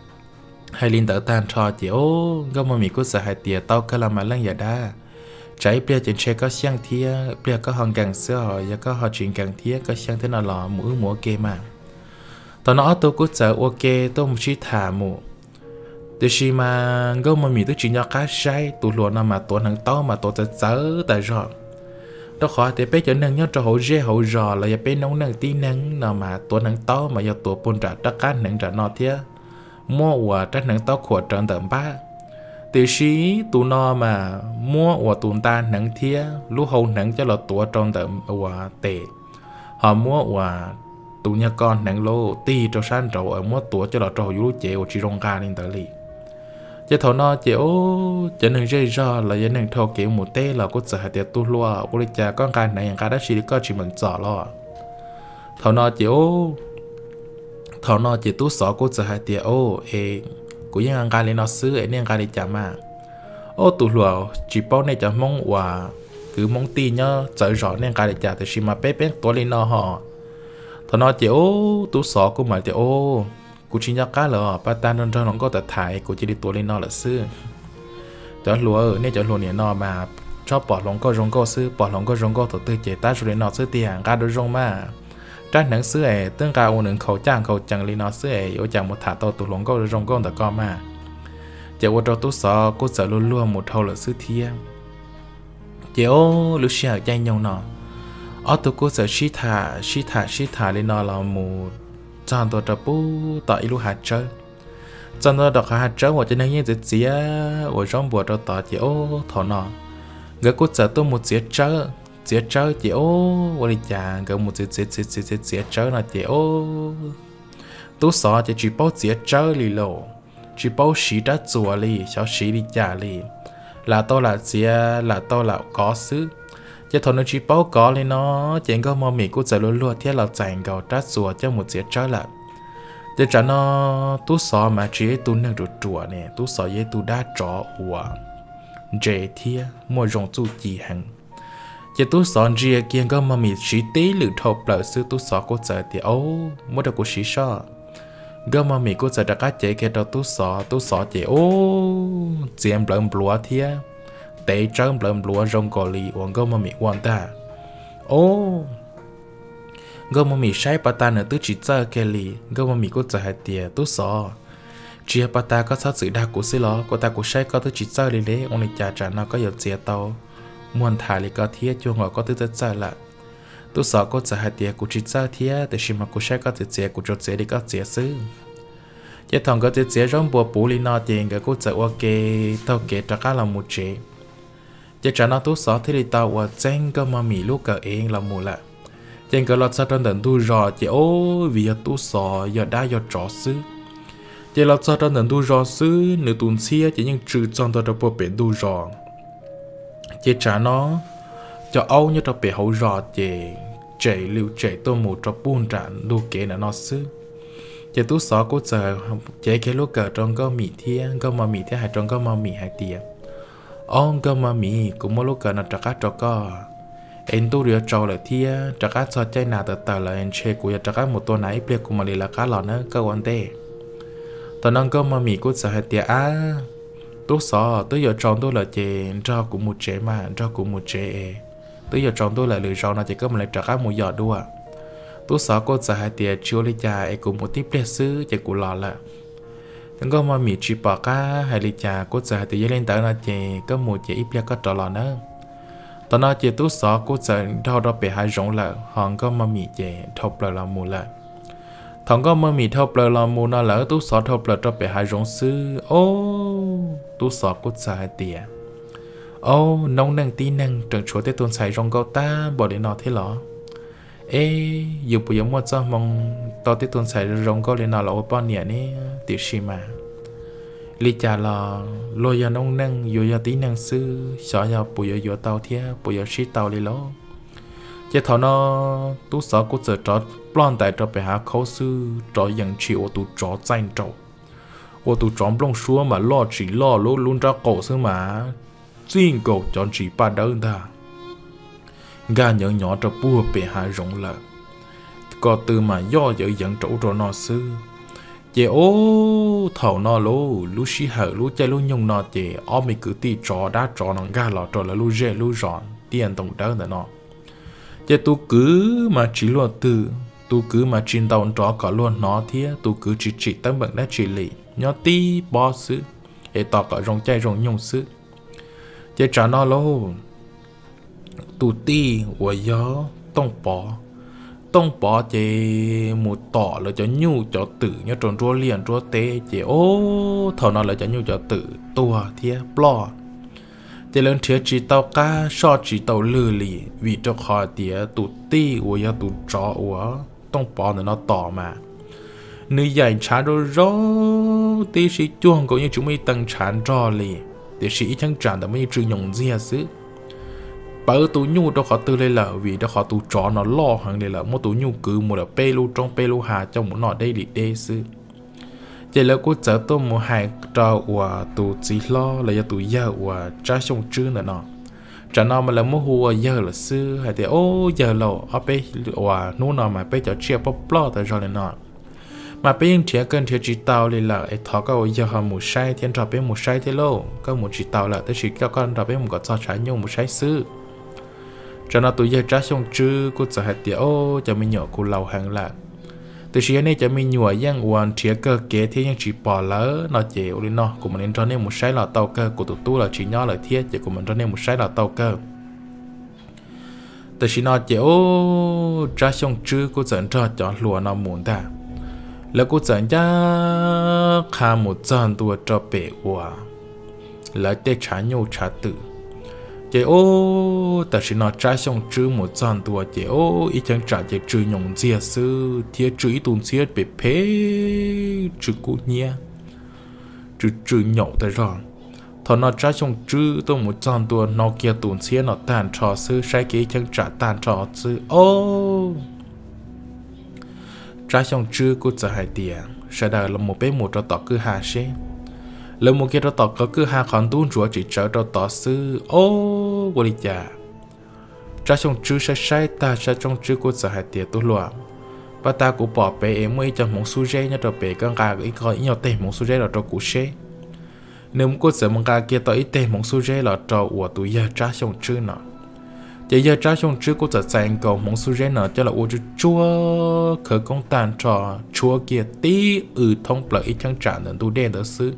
hai linh tử tan trò chỉ ô có mò mì cút giờ hai tiền tao cái làm mà lăng giờ đa trái bia trên xe có xiang thia bia có hòn càng xưa họ giờ có họ chuyện càng thia có xiang thế nào lò mũi múa kê mà tao nói tôi cút giờ ok tôi một chi thả mù từ khi mà có mò mì tôi chỉ nhớ cá say tụ luận nào mà tụ hàng to mà tụ chở tại rồi đó khỏi thì bé cho nên nhớ cho hậu dê hậu rò là giờ bé nấu nâng tí nâng nào mà tụ hàng to mà giờ tụ bồn trả tất cả nâng trả nọ thia mua của tất nâng to của trần tận ba từ khi tụ nó mà mua của tụ ta nâng thia lúc hậu nâng cho là tụ trần tận của tệ họ mua của tụ nhà con nâng lô ti cho san trầu ở mua tụ cho là trầu du chế của chị rong ca lên tới lì chứ thầu nó chỉ ô cho nên dây do là cho nên thầu kiểu một tê là có sợ hạt tiệt tu lúa có lịch cha con cái này cái đó chỉ có chỉ mình sợ lo thầu nó chỉ ô thầu nó chỉ tu sợ có sợ hạt tiệt ô của những anh cái này nó xứ ấy nên cái này chả mà ô tu lúa chỉ bao này chả mong hòa cứ mong ti nhá sợ rõ nên cái này chả thì chỉ mà bé béตัวlên nó họ thầu nó chỉ ô tu sợ của mà chỉ ôกูชิญยักษ์เหรอป้าตาโดนน้องก็แต่ถ่ายกูจะได้ตัวเล่นนอละซื้อจะรัวเนี่ยจะรัวเนี่ยนอมาชอบปอดลงก็รงก็ซื้อปอดลงก็รงก็ตัวตื้อเจต้าจุดเล่นนอซื้อเตียงการโดนรงมาจ้าหนังซื้อตั้งการวันหนึ่งเขาจ้างเขาจังเล่นนอซื้อโอจังหมดถาตัวลงก็รงก็แต่ก็มาเจ้าวัวตัวสอกูจะรัวหมดเท่าละซื้อเทียเจ้าลูกเสียใจยงนออ๋อตัวกูจะชิธาเล่นนอเราหมดchọnตัวจะปูต่ออีลูกหาเจอจนตัวดอกหาเจอว่าจะนั่งยังจะเสียว่าร้องบัวเราต่อจีโอถอนอเกิดกูจะตัวหมดเสียเจอจีโอวันนี้จางเกิดหมดเสียเจอนะจีโอตัวสอจะจีเป้าเสียเจอลีโลจีเป้าสีด้าจัวลีชาวสีลีจ่าลีลาโตลาเสียลาโตลาก็ซื้อจะทนชีเป้าก่อเลยเนาะเจงก็มอมีกูจะรัวๆเที่ยเราใจเก่าจัดสัวเจ้าหมดเสียเจ้าละจะจันเนาะตู้สอมาเจตู้หนึ่งจั่วเนี่ยตู้สอเยตู้ด้าจ่อหัวเจเทียมัวจงจูจีหังจะตู้สอนเจียเกียงก็มอมีชีตีหรือทบเปล่าซื้อตู้สอกูจะเดี๋ยวมัวแต่กูชีชอก็มอมีกูจะดักเจแค่ตู้สอเจโอ้เจียมเปล่าปลัวเทียเตะจังเปล่าลัวจงกอลีวังก็มามีวันตาโอ้ก็มามีใช้ปตาเนื้อตื้อจีเจอแกลีก็มามีก็จะให้เตียตู้สอเจียปตาก็ชอบสื่อดากุสิล้อก็ตากุใช้ก็ตื้อจีเจอเลยเลยองค์จ่าจานาก็อยากเจียเตามวนถ่ายเลยก็เทียจวงก็ตื้อจะเจอละตู้สอก็จะให้เตียกุจีเจอเทียแต่ชิมากุใช้ก็จะเจียกุจดเจียเลยก็เจียซื้อเจ้าทองก็จะเจียร้องบัวปูลีนอเตียงก็จะว่าเกเท่าเกตะก้าเรามุเจจะจันเอาตู้สอที่ได้ตาว่าเจงก็มามีลูกเองเราหมู่ละเจงก็รอสัตว์เดินดูรอเจ้าโอ้วิยตู้สอยอดได้ยอดจ่อซื้อเจ้าเราสัตว์เดินดูรอซื้อหนึ่งตุนเชียจะยังจืดจอนตัวตัวเป็นดูรอเจ้าจันเนาะจะเอาเนี่ยตัวเป็นเขารอเจ้าลิวเจ้าตัวหมูตัวปูนจันดูเก๋น่ะนอซื้อเจ้าตู้สอก็จะเจ้าแค่ลูกจงก็มีเที่ยงก็มามีเที่ยงหายจงก็มามีหายเตียông cơ mà mì cũng mỗi lúc cần trả cá cho co em tu được trâu lại thia trả cá cho chơi nào từ là em chơi của trả cá một tuần này biết cũng mà đi là cá lò nữa cơ quan tê tao năng cơ mà mì cũng sợ hết tiệt tôi sợ tôi giờ tròn tôi là chè cho cũng một chè mà cho cũng một chè tôi giờ tròn tôi là lười tròn là chỉ có một lại trả cá một giọt đua tôi sợ cô sợ hết tiệt chiều lấy trà em cũng một tí bê sứ chè cũng lò là từng có mà mì chỉ bỏ cá hay lì trà cốt giờ thì dễ lên tới nó chỉ có một chỉ ít bia có trò lò nữa tao nói chỉ tú sọ cốt giờ đau đau bị hai rộng lợ hòn có mà mì chỉ thộp lợ là mù lợ thằng có mà mì thộp lợ là mù nó lỡ tú sọ thộp lợ cho bị hai rộng sư ô tú sọ cốt giờ hai tiệt ô nông nâng tí nâng trận chúa tết tuần xài rong câu ta bỏ để nó thế lọ dù bây giờ mua cho mong tao tết tuần xài rong câu lên nó là ô bao nhiêu nè tiểu xì mà lý cha là lôi ya nông năng yo ya tí năng sư sợ ya bùi ya yo tàu thia bùi ya xí tàu đi lố chế thọ nó tú sợ cũng giờ trọ plan tại trọ bị hạ khâu sư trọ dần chịu tụ trọ danh trọ ô tụ trọ plong xua mà lo chỉ lo lú luôn ra cổ sư mà riêng cổ chọn chỉ ba đơn ta ga nhỏ nhỏ trọ bùa bị hạ rộng lợ có từ mà do dự dẫn trọ trọ nó sư chế ô thầu nó lú xí hở lú chơi lú nhung nó chế ó mi cứ ti trọ đá trọ nó ga lọ trọ là lú dễ lú rọn tiền tổng đơn là nó chế tu cứ mà chỉ luôn từ tu cứ mà trên tàu trọ cả luôn nó thía tu cứ chỉ tấm bằng đã chỉ lì nhớ tí bỏ xứ để tỏ cả rong chay rong nhung xứ chế trả nó lô tu ti của gió tông bỏ chế một tỏ là cho nhu cho tử nhớ tròn rùa liền rùa tê chế ô thầu nó là cho nhu cho tử tua thía plo chế lớn thiệt chỉ tàu cá so chỉ tàu lừa lì vì cho họ tía tụt ti của ya tụt trọ của tông bỏ nó tỏ mà nơi dạy trả đồ rõ tí sĩ chuông cũng như chúng mình tăng chán trò lì tí sĩ chẳng chẳng đã mấy trường nhộng gì xứ bởi tụ nhu đó khó tư lên là vì đó khó tụ trọ nó lo hàng đây là một tụ nhu cứ một là bê lu trong bê lu hà trong một nọ đây đi đê xứ chế là cô trở tôi một hai trò của tụ chỉ lo là do tụ giờ của cha sông trư nữa nọ trả nó mà là mua hùa giờ là xưa hay thì ô giờ lâu ở bên và nô nọ mà bên cho chia bắp lo tại rồi nọ mà bên chia cân chia chỉ tàu thì là thọ cái giờ họ một sai thiên trò bên một sai thế lâu có một chỉ tàu là tới chỉ cho con trò bên một cái cho trái nhung một sai xưa cho nó tụ giờ cha sông trư cô trở hay thì ô cho mình nhỏ cô lâu hàng là từ xưa này cho mình nhua yang hoàn chia cơ kế thế nhưng chỉ bỏ lỡ nó chịu đi nó của mình nên cho nên một sai là tàu cơ của tụi tu là chỉ nhỏ là thiết chỉ của mình cho nên một sai là tàu cơ từ xưa nó chịu ra xong chứ cô dẫn cho chọn lúa nó muốn ta là cô dẫn cho khá một dân tua cho bể hòa là để trả nhau trả tự chế ô ta chỉ nói trái xong chứ một dân tua chế ô ít chẳng trả chế trừ nhộng dìa sư thiết trừ ít tuần xiết bể phê trừ cú nhé trừ nhậu tới rồi thọ nó trái xong chứ tôi một dân tua nó kia tuần xiết nó tàn trò sư sai kế chẳng trả tàn trò sư ô trái xong chứ côจะ hai tiền sẽ đợi là một bên một trò tỏ cứ hà xe là một cái trò tỏ có cứ hà khoản tuôn rủa chỉ chờ trò tỏ sư ô cô đi chả trái xong chứ sẽ sai ta trái xong chứ côจะ hai tiền tôi loạn và ta cũng bỏ bé em mới cho một số dây nhá trò bé con gà cái coi nhau tệ một số dây là trò cũ xe nếu cô sẽ một gà kia tới tệ một số dây là trò của tụi giờ trái xong chứ nọ chỉ giờ trái xong trước côจะ dành cầu một số dây nọ cho là ô chua khởi công tàn trò chua kia tí thông lợi chẳng trả nên tôi đen đó xứ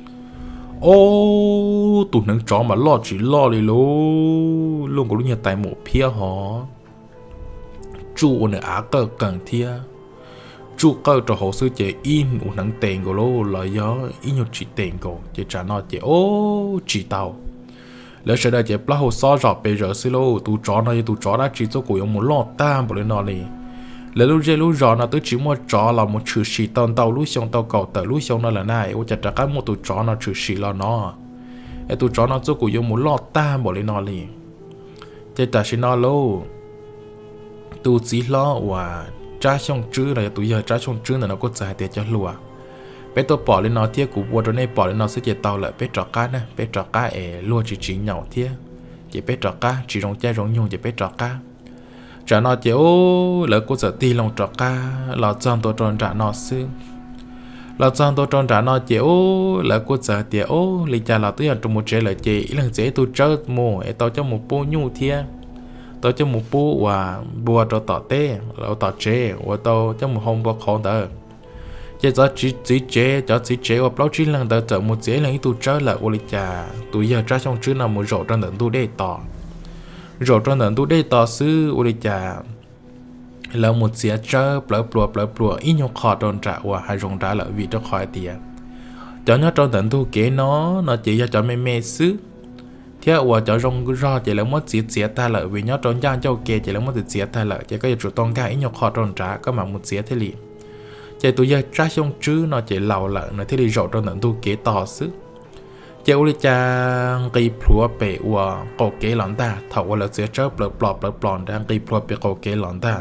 ô tụi nâng chó mà lo chỉ lo đi luôn có lúc nhà tại một phía họ chủ này á cơ cần thia chủ cơ cho hồ sư chế in một nâng tiền của lô lợi gió in nhột chỉ tiền của chế trả nó chế ô chỉ tàu lỡ sẽ đại chế plá hồ so rõ bây giờ xí lô tụ chó này tụ chó đã chỉ cho cổ một lọ tam bộ lên nó đi lỡ lúc dây lúc rõ nó tới chỉ một chó là một chữ xì tàu lúc xong tàu cầu tàu lúc xong nó là này ô chặt chặt cái một tụ chó nó chữ xì là nó ấy tụ chó nó cho cổ một lọ tam bộ lên nó đi chế ta xin nó lô tụ chỉ lo và trái xong chữ là tụ giờ trái xong chữ là nó có giải tiền cho lùa bé tôi bỏ lên nó thiê của vua đó này bỏ lên nó sẽ chế tàu lại bé trọ cá nè bé trọ cá luôn chỉ nhậu thiê chỉ bé trọ cá chỉ rong chai rong nhung chỉ bé trọ cá trả nó chế ô lỡ cô sợ ti lòng trọ cá lọ tròn tôi tròn trả nó xứ lọ tròn tôi tròn trả nó chế ô lỡ cô sợ tiề ô lý cha lọ tới trong một chế là chế lần chế tôi chơi mồ tao cho một bô nhu thiê tao cho một bô và bùa cho tỏ tê lỡ tỏ chế và tao cho một hôm bò khó đỡ chế cho chỉ chế và bao nhiêu lần đã trở một chế lần tu chơi là ô lịch trà tụi giờ ra trong chữ nào một rổ trong tu để tỏ rổ trong tu để tỏ sư ô lịch trà là một chế chơi plua ít nhóc khó trong trả và hai rồng trả là vì cho khỏi tiền cho nhớ trong tu kế nó chỉ cho mê sư thế và cho rồng ra chỉ là mất chế ta lợi vì nhớ trong giang châu kế chỉ là mất chế ta lợi chỉ có chủ tông cái ít nhóc khó trong trả có mà một chế thế liền chạy tụi giờ trái xong chứ nó chạy lầu lại nó thế đi rộ trong tận tu kế tỏ sức chạy u cha cây phùa bể của cổ kế lỏng ta thầu là sẽ chớp lợp lọt đang cây phùa bể cổ kế lỏng ta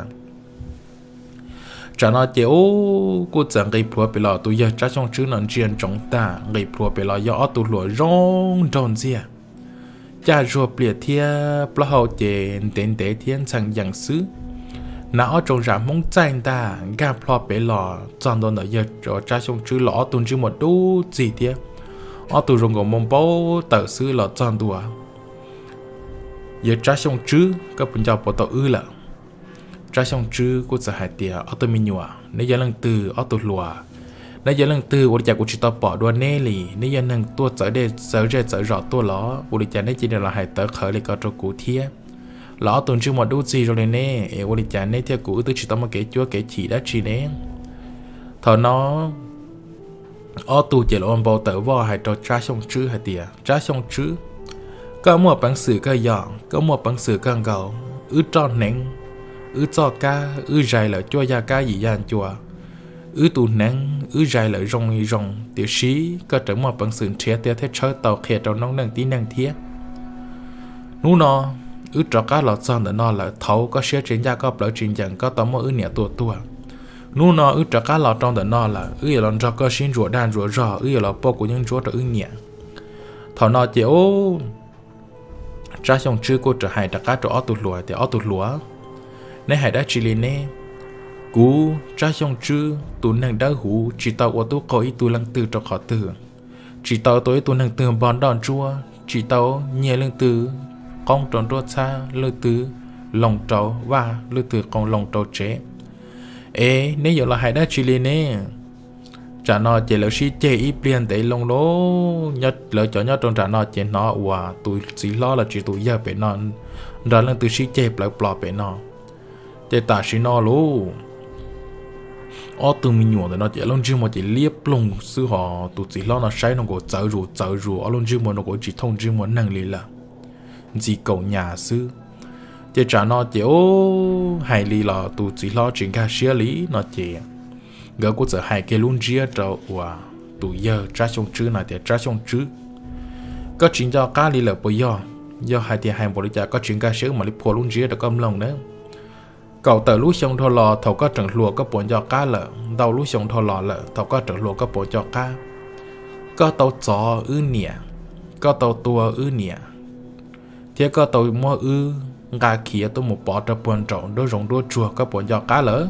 trả nó chạy u cô chẳng cây phùa bể lọ tụi giờ trái xong chứ nó chuyên trong ta cây phùa bể lọ do tụi lụa rong tròn gì cha rùa bể thia plao hậu chạy đến để thiên sang dạng xứ nó trong rạp mong tranh ta gà plọ bể lọ chọn đồ nợ giờ cho cha xong chứ lọ tuần chứ một đu gì thế ở tụi rồng của mông bố tự sư lọ chọn đùa giờ cha xong chứ các bạn cho bộ tàu ư là cha xong chứ cũng sẽ hại tiệt ở tụi mình nhua nếu giờ lần từ ở tụi lùa nếu giờ lần từ udah jago cerita bỏ đua nè lì nếu giờ lần tua trở để trở rõ tua lọ udah chả nên chỉ là hại tớ khởi lại có cho cụ thiê lỡ tuần trước một đôi gì rồi nè, em đi chán nè theo cũ tôi chỉ tao mà kể chúa kể chỉ đã chỉ nè, thằng nó, ở tù chỉ là ông bầu tử vò hay cho trái sông chữ hay tiệt, trái sông chữ, có một bằng sự cái dọn, có một bằng sự càng gạo, tròn nén, cho cá, dài là cho gia cá gì gian chùa, tù nén, dài là rong, tiểu sĩ, có trở một bằng sự trẻ theo thế chơi tàu khè trong nông năng tí năng thiết, nú nó cho cá lọt son để nó là thấu có xe trên da có lỡ trên dàn có tóm một nhẹ tua nú nó cho cá lọt trong để nó là lần cho có xin rùa đan rùa rò là bao của những rùa cho nhẹ thằng nó chỉ ô cha xong chưa cô trở hay cá cho tụt lúa nên hay đã chỉ lên nè cú cha xong chưa tụi nàng đã hú chỉ tao của tôi có ý tụi lăng từ cho khó từ chỉ tao tối tụi nàng từ bón đòn chua chỉ tao nhẹ lăng từ con tròn đốt xa lư từ lòng trâu và lư từ con lòng trâu chế nếu giờ là hai đã chỉ lên nè trả nó chỉ là sĩ chế ít liền để lòng lố nhất lỡ cho nhất trong trả nó chỉ nó và tụi chỉ lo là chỉ tụi giờ bị nó rồi lần từ sĩ chế lại bỏ bị nó chế ta sĩ nó luôn ở từ mình nhổ thì nó chỉ luôn chưa một chỉ liếp lùng sư họ tụi chỉ lo nó sai nó có chở rù ở luôn chưa một nó có chỉ thông chưa một năng lực là gì cậu nhà sư chỉ trả nó chỉ hài lý là tụ chỉ lo chuyện cả xía lý nó chỉ gỡ cũng sẽ hài cái luôn chia trâu và tụ giờ trả xong chứ này thì trả xong chứ có chuyện cho cá lý là bây giờ hai thì hai bộ lý có chuyện cả xía mà lý phô luôn chia được cầm lòng nữa cậu tờ lú xong thôi lò thầu có trận lùa có bộ cho cá lợ đầu lú xong thôi lò lợ thầu có trận lùa có bộ cho cá có tàu chó nè có tàu tua nè thế có tôi mua gà kia tôi một bỏ cho buồn trộn đôi rồng đôi chùa có buồn giọt cá lỡ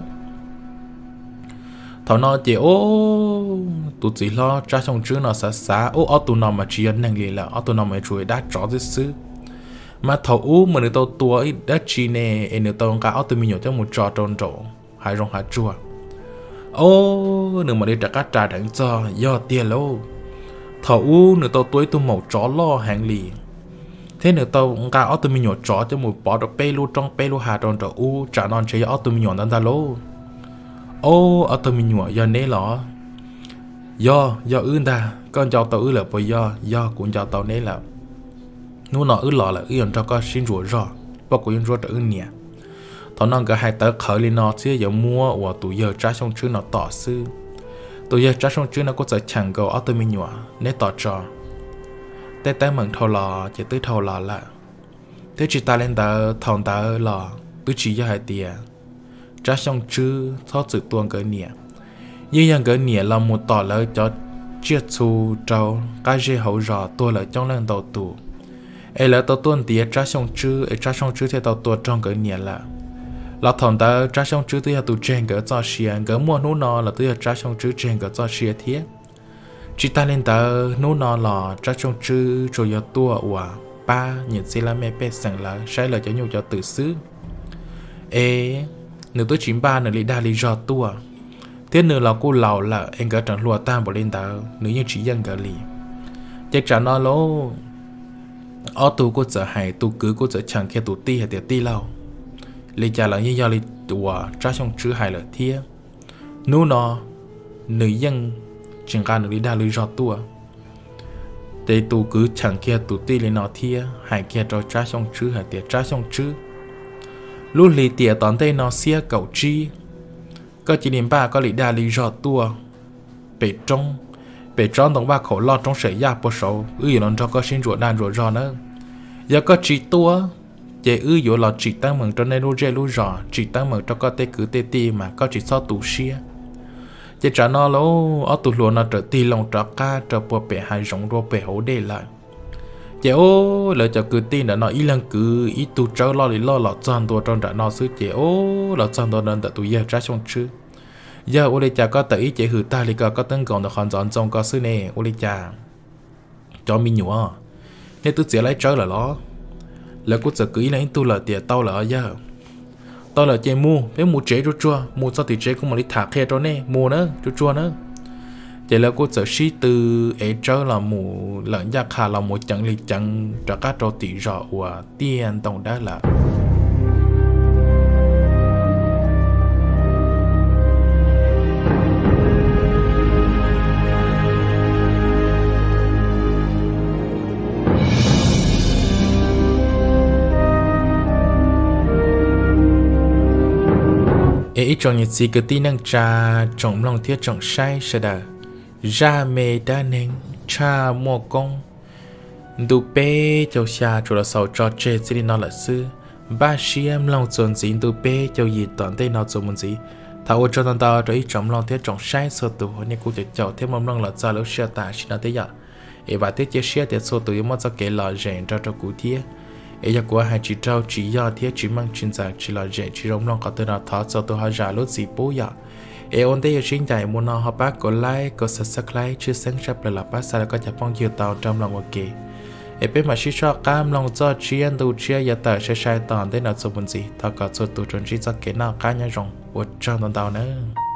thằng nó chỉ tụi chỉ lo cha xong chứ nó xa ở tụi nó mà chỉ ăn năng liền là ở tụi nó mà chui đã rõ rất xứ mà thầu mà nếu tao tuổi đã chỉ nè nếu tao cả ở tụi mình nhổ cho một trò trộn trộn hai rồng hai chùa nếu mà đi trả cá trà đẳng cho do tiền lâu thầu nếu tao tuổi tôi màu chó lo hàng liền thế nữa tao cả ở tụi mình nhổ chó cho một bỏ được pê lu hà trong trò trả non chơi ở tụi mình nhổนั่น ta lô ở tụi mình nhổ giờ nấy lọ do ta con cho tao là bây do cũng cho tao nấy là nó nọ lọ là yên cho con xin rủa rò bao cũng rủa trở nè thằng non cả hai tớ khởi lên nó chứ giờ mua và tụi giờ trả xong chứ nó tỏ sư tụi giờ trả xong chứ nó có sẽ chẳng cầu ở tụi mình nhổ nấy tỏ trò té mừng thầu lò chỉ tới thầu lò là thế chỉ ta lên tờ thòng tờ lò tôi chỉ cho hai tiền trả xong chứ thoát sự tuôn cỡ nhẹ như vậy cỡ nhẹ là một tỏ lời cho chiết xu trâu cái gì hậu rõ tôi là trong lần đầu tù ấy là tàu tuôn tiền trả xong chứ thì tàu tuôn trong cỡ nhẹ là thòng tờ trả xong chứ tôi là tụ trên cỡ cho xiên cỡ mua nút nó là tôi là trả xong chứ trên cỡ cho xiên thiết chỉ ta lên tờ nô nọ lò cho trong chữ rồi giờ tua và ba những xe la mẹ bé sẵn là sai lời cho nhau cho tự xứ nếu tôi chỉ ba nữa lý đa lý do tua thế nữa là cô lào là anh cả trận lùa tam bỏ lên tờ nếu như chỉ dân cả lì chắc chắn nó lố ở tù cô sợ hại tù cứ cô sợ chẳng kia tù ti hay ti lâu lý trả là như do lý tua cho trong chữ hại là thiê nô nọ nữ dân chẳng cả được đi đa lý do tua để tụ cứ chẳng kia tụ ti lên nó thia hai kia cho trả xong chứ hai tiệt trả xong chứ lúc lì tiệt tòn tay nó xia cầu chi có chỉ điểm ba có lý đa lý do tua bể trong tổng ba khẩu lo trong sợi da bộ sầu nó cho có xin ruột đàn ruột giò nữa giờ có chỉ tua chế dụ là chỉ tăng mừng cho nên lu giò chỉ tăng mừng cho có tê cứ tê tì mà có chỉ so tủ xia chế trả nó lố ở tủ luồn nó trở tì lòng trở ca trở bộ bể hai rong rô bể hậu để lại chế lời cho cứ tin là nó ý lần cứ ý tụ trâu lo thì lo chọnตัวtrong trả nó xứ chế là chọnตัวnên tụi giờ trả xong chứ giờ ô lê cha có tới chế hử ta thì có tấn công được hoàn toàn trong có xứ này ô lê cha cho mình nhủ nếu tôi sẽ lấy trâu là nó là cũng sẽ cứ ý là tôi là tiền tao là giờ tao là chế mua bé mua chế chua mua sao thì chế cũng mà đi thả khe cho nè mua nữa chua nữa vậy là cô sẽ suy từ ấy cho là mù lợn gia khá là một chẳng lịch chẳng cho các trò tỷ rõ của tiền tổng đã là ấy trong những gì cái tin năng trà trong lòng thiết trong sai sẽ đã ra mê đa nên cha mua công đủ bê cho xa cho là sau cho chơi chỉ nó là sư ba xem lòng chuẩn gì đủ bê cho gì toàn tên nó dùng muốn gì thảo cho tao tao rồi trong lòng thiết trong sai sơ tụ nên cũng được chọn thêm một lòng là cho lúc xưa ta chỉ nói thế vậy ấy bà thiết chia sẻ thiết sơ tụ mà cho cái là rèn cho cụ thiết ấy giờ của hai chị trâu chỉ do thiết chỉ mang chuyên gia chỉ là rèn chỉ trong lòng có tên là thọ cho tôi hai giả lúc gì bố vậy ôn đây chính giải muốn nó học bác có like có subscribe chưa sáng sắp là bác sao có thể phong chiều tàu trong lòng ok bên mà chỉ cho cam lòng cho chuyên đầu chia giờ tờ sẽ sai toàn tên là số gì ta có số tụ chuẩn chỉ cho cái nào cá nhân rồng ở trong tàu nữa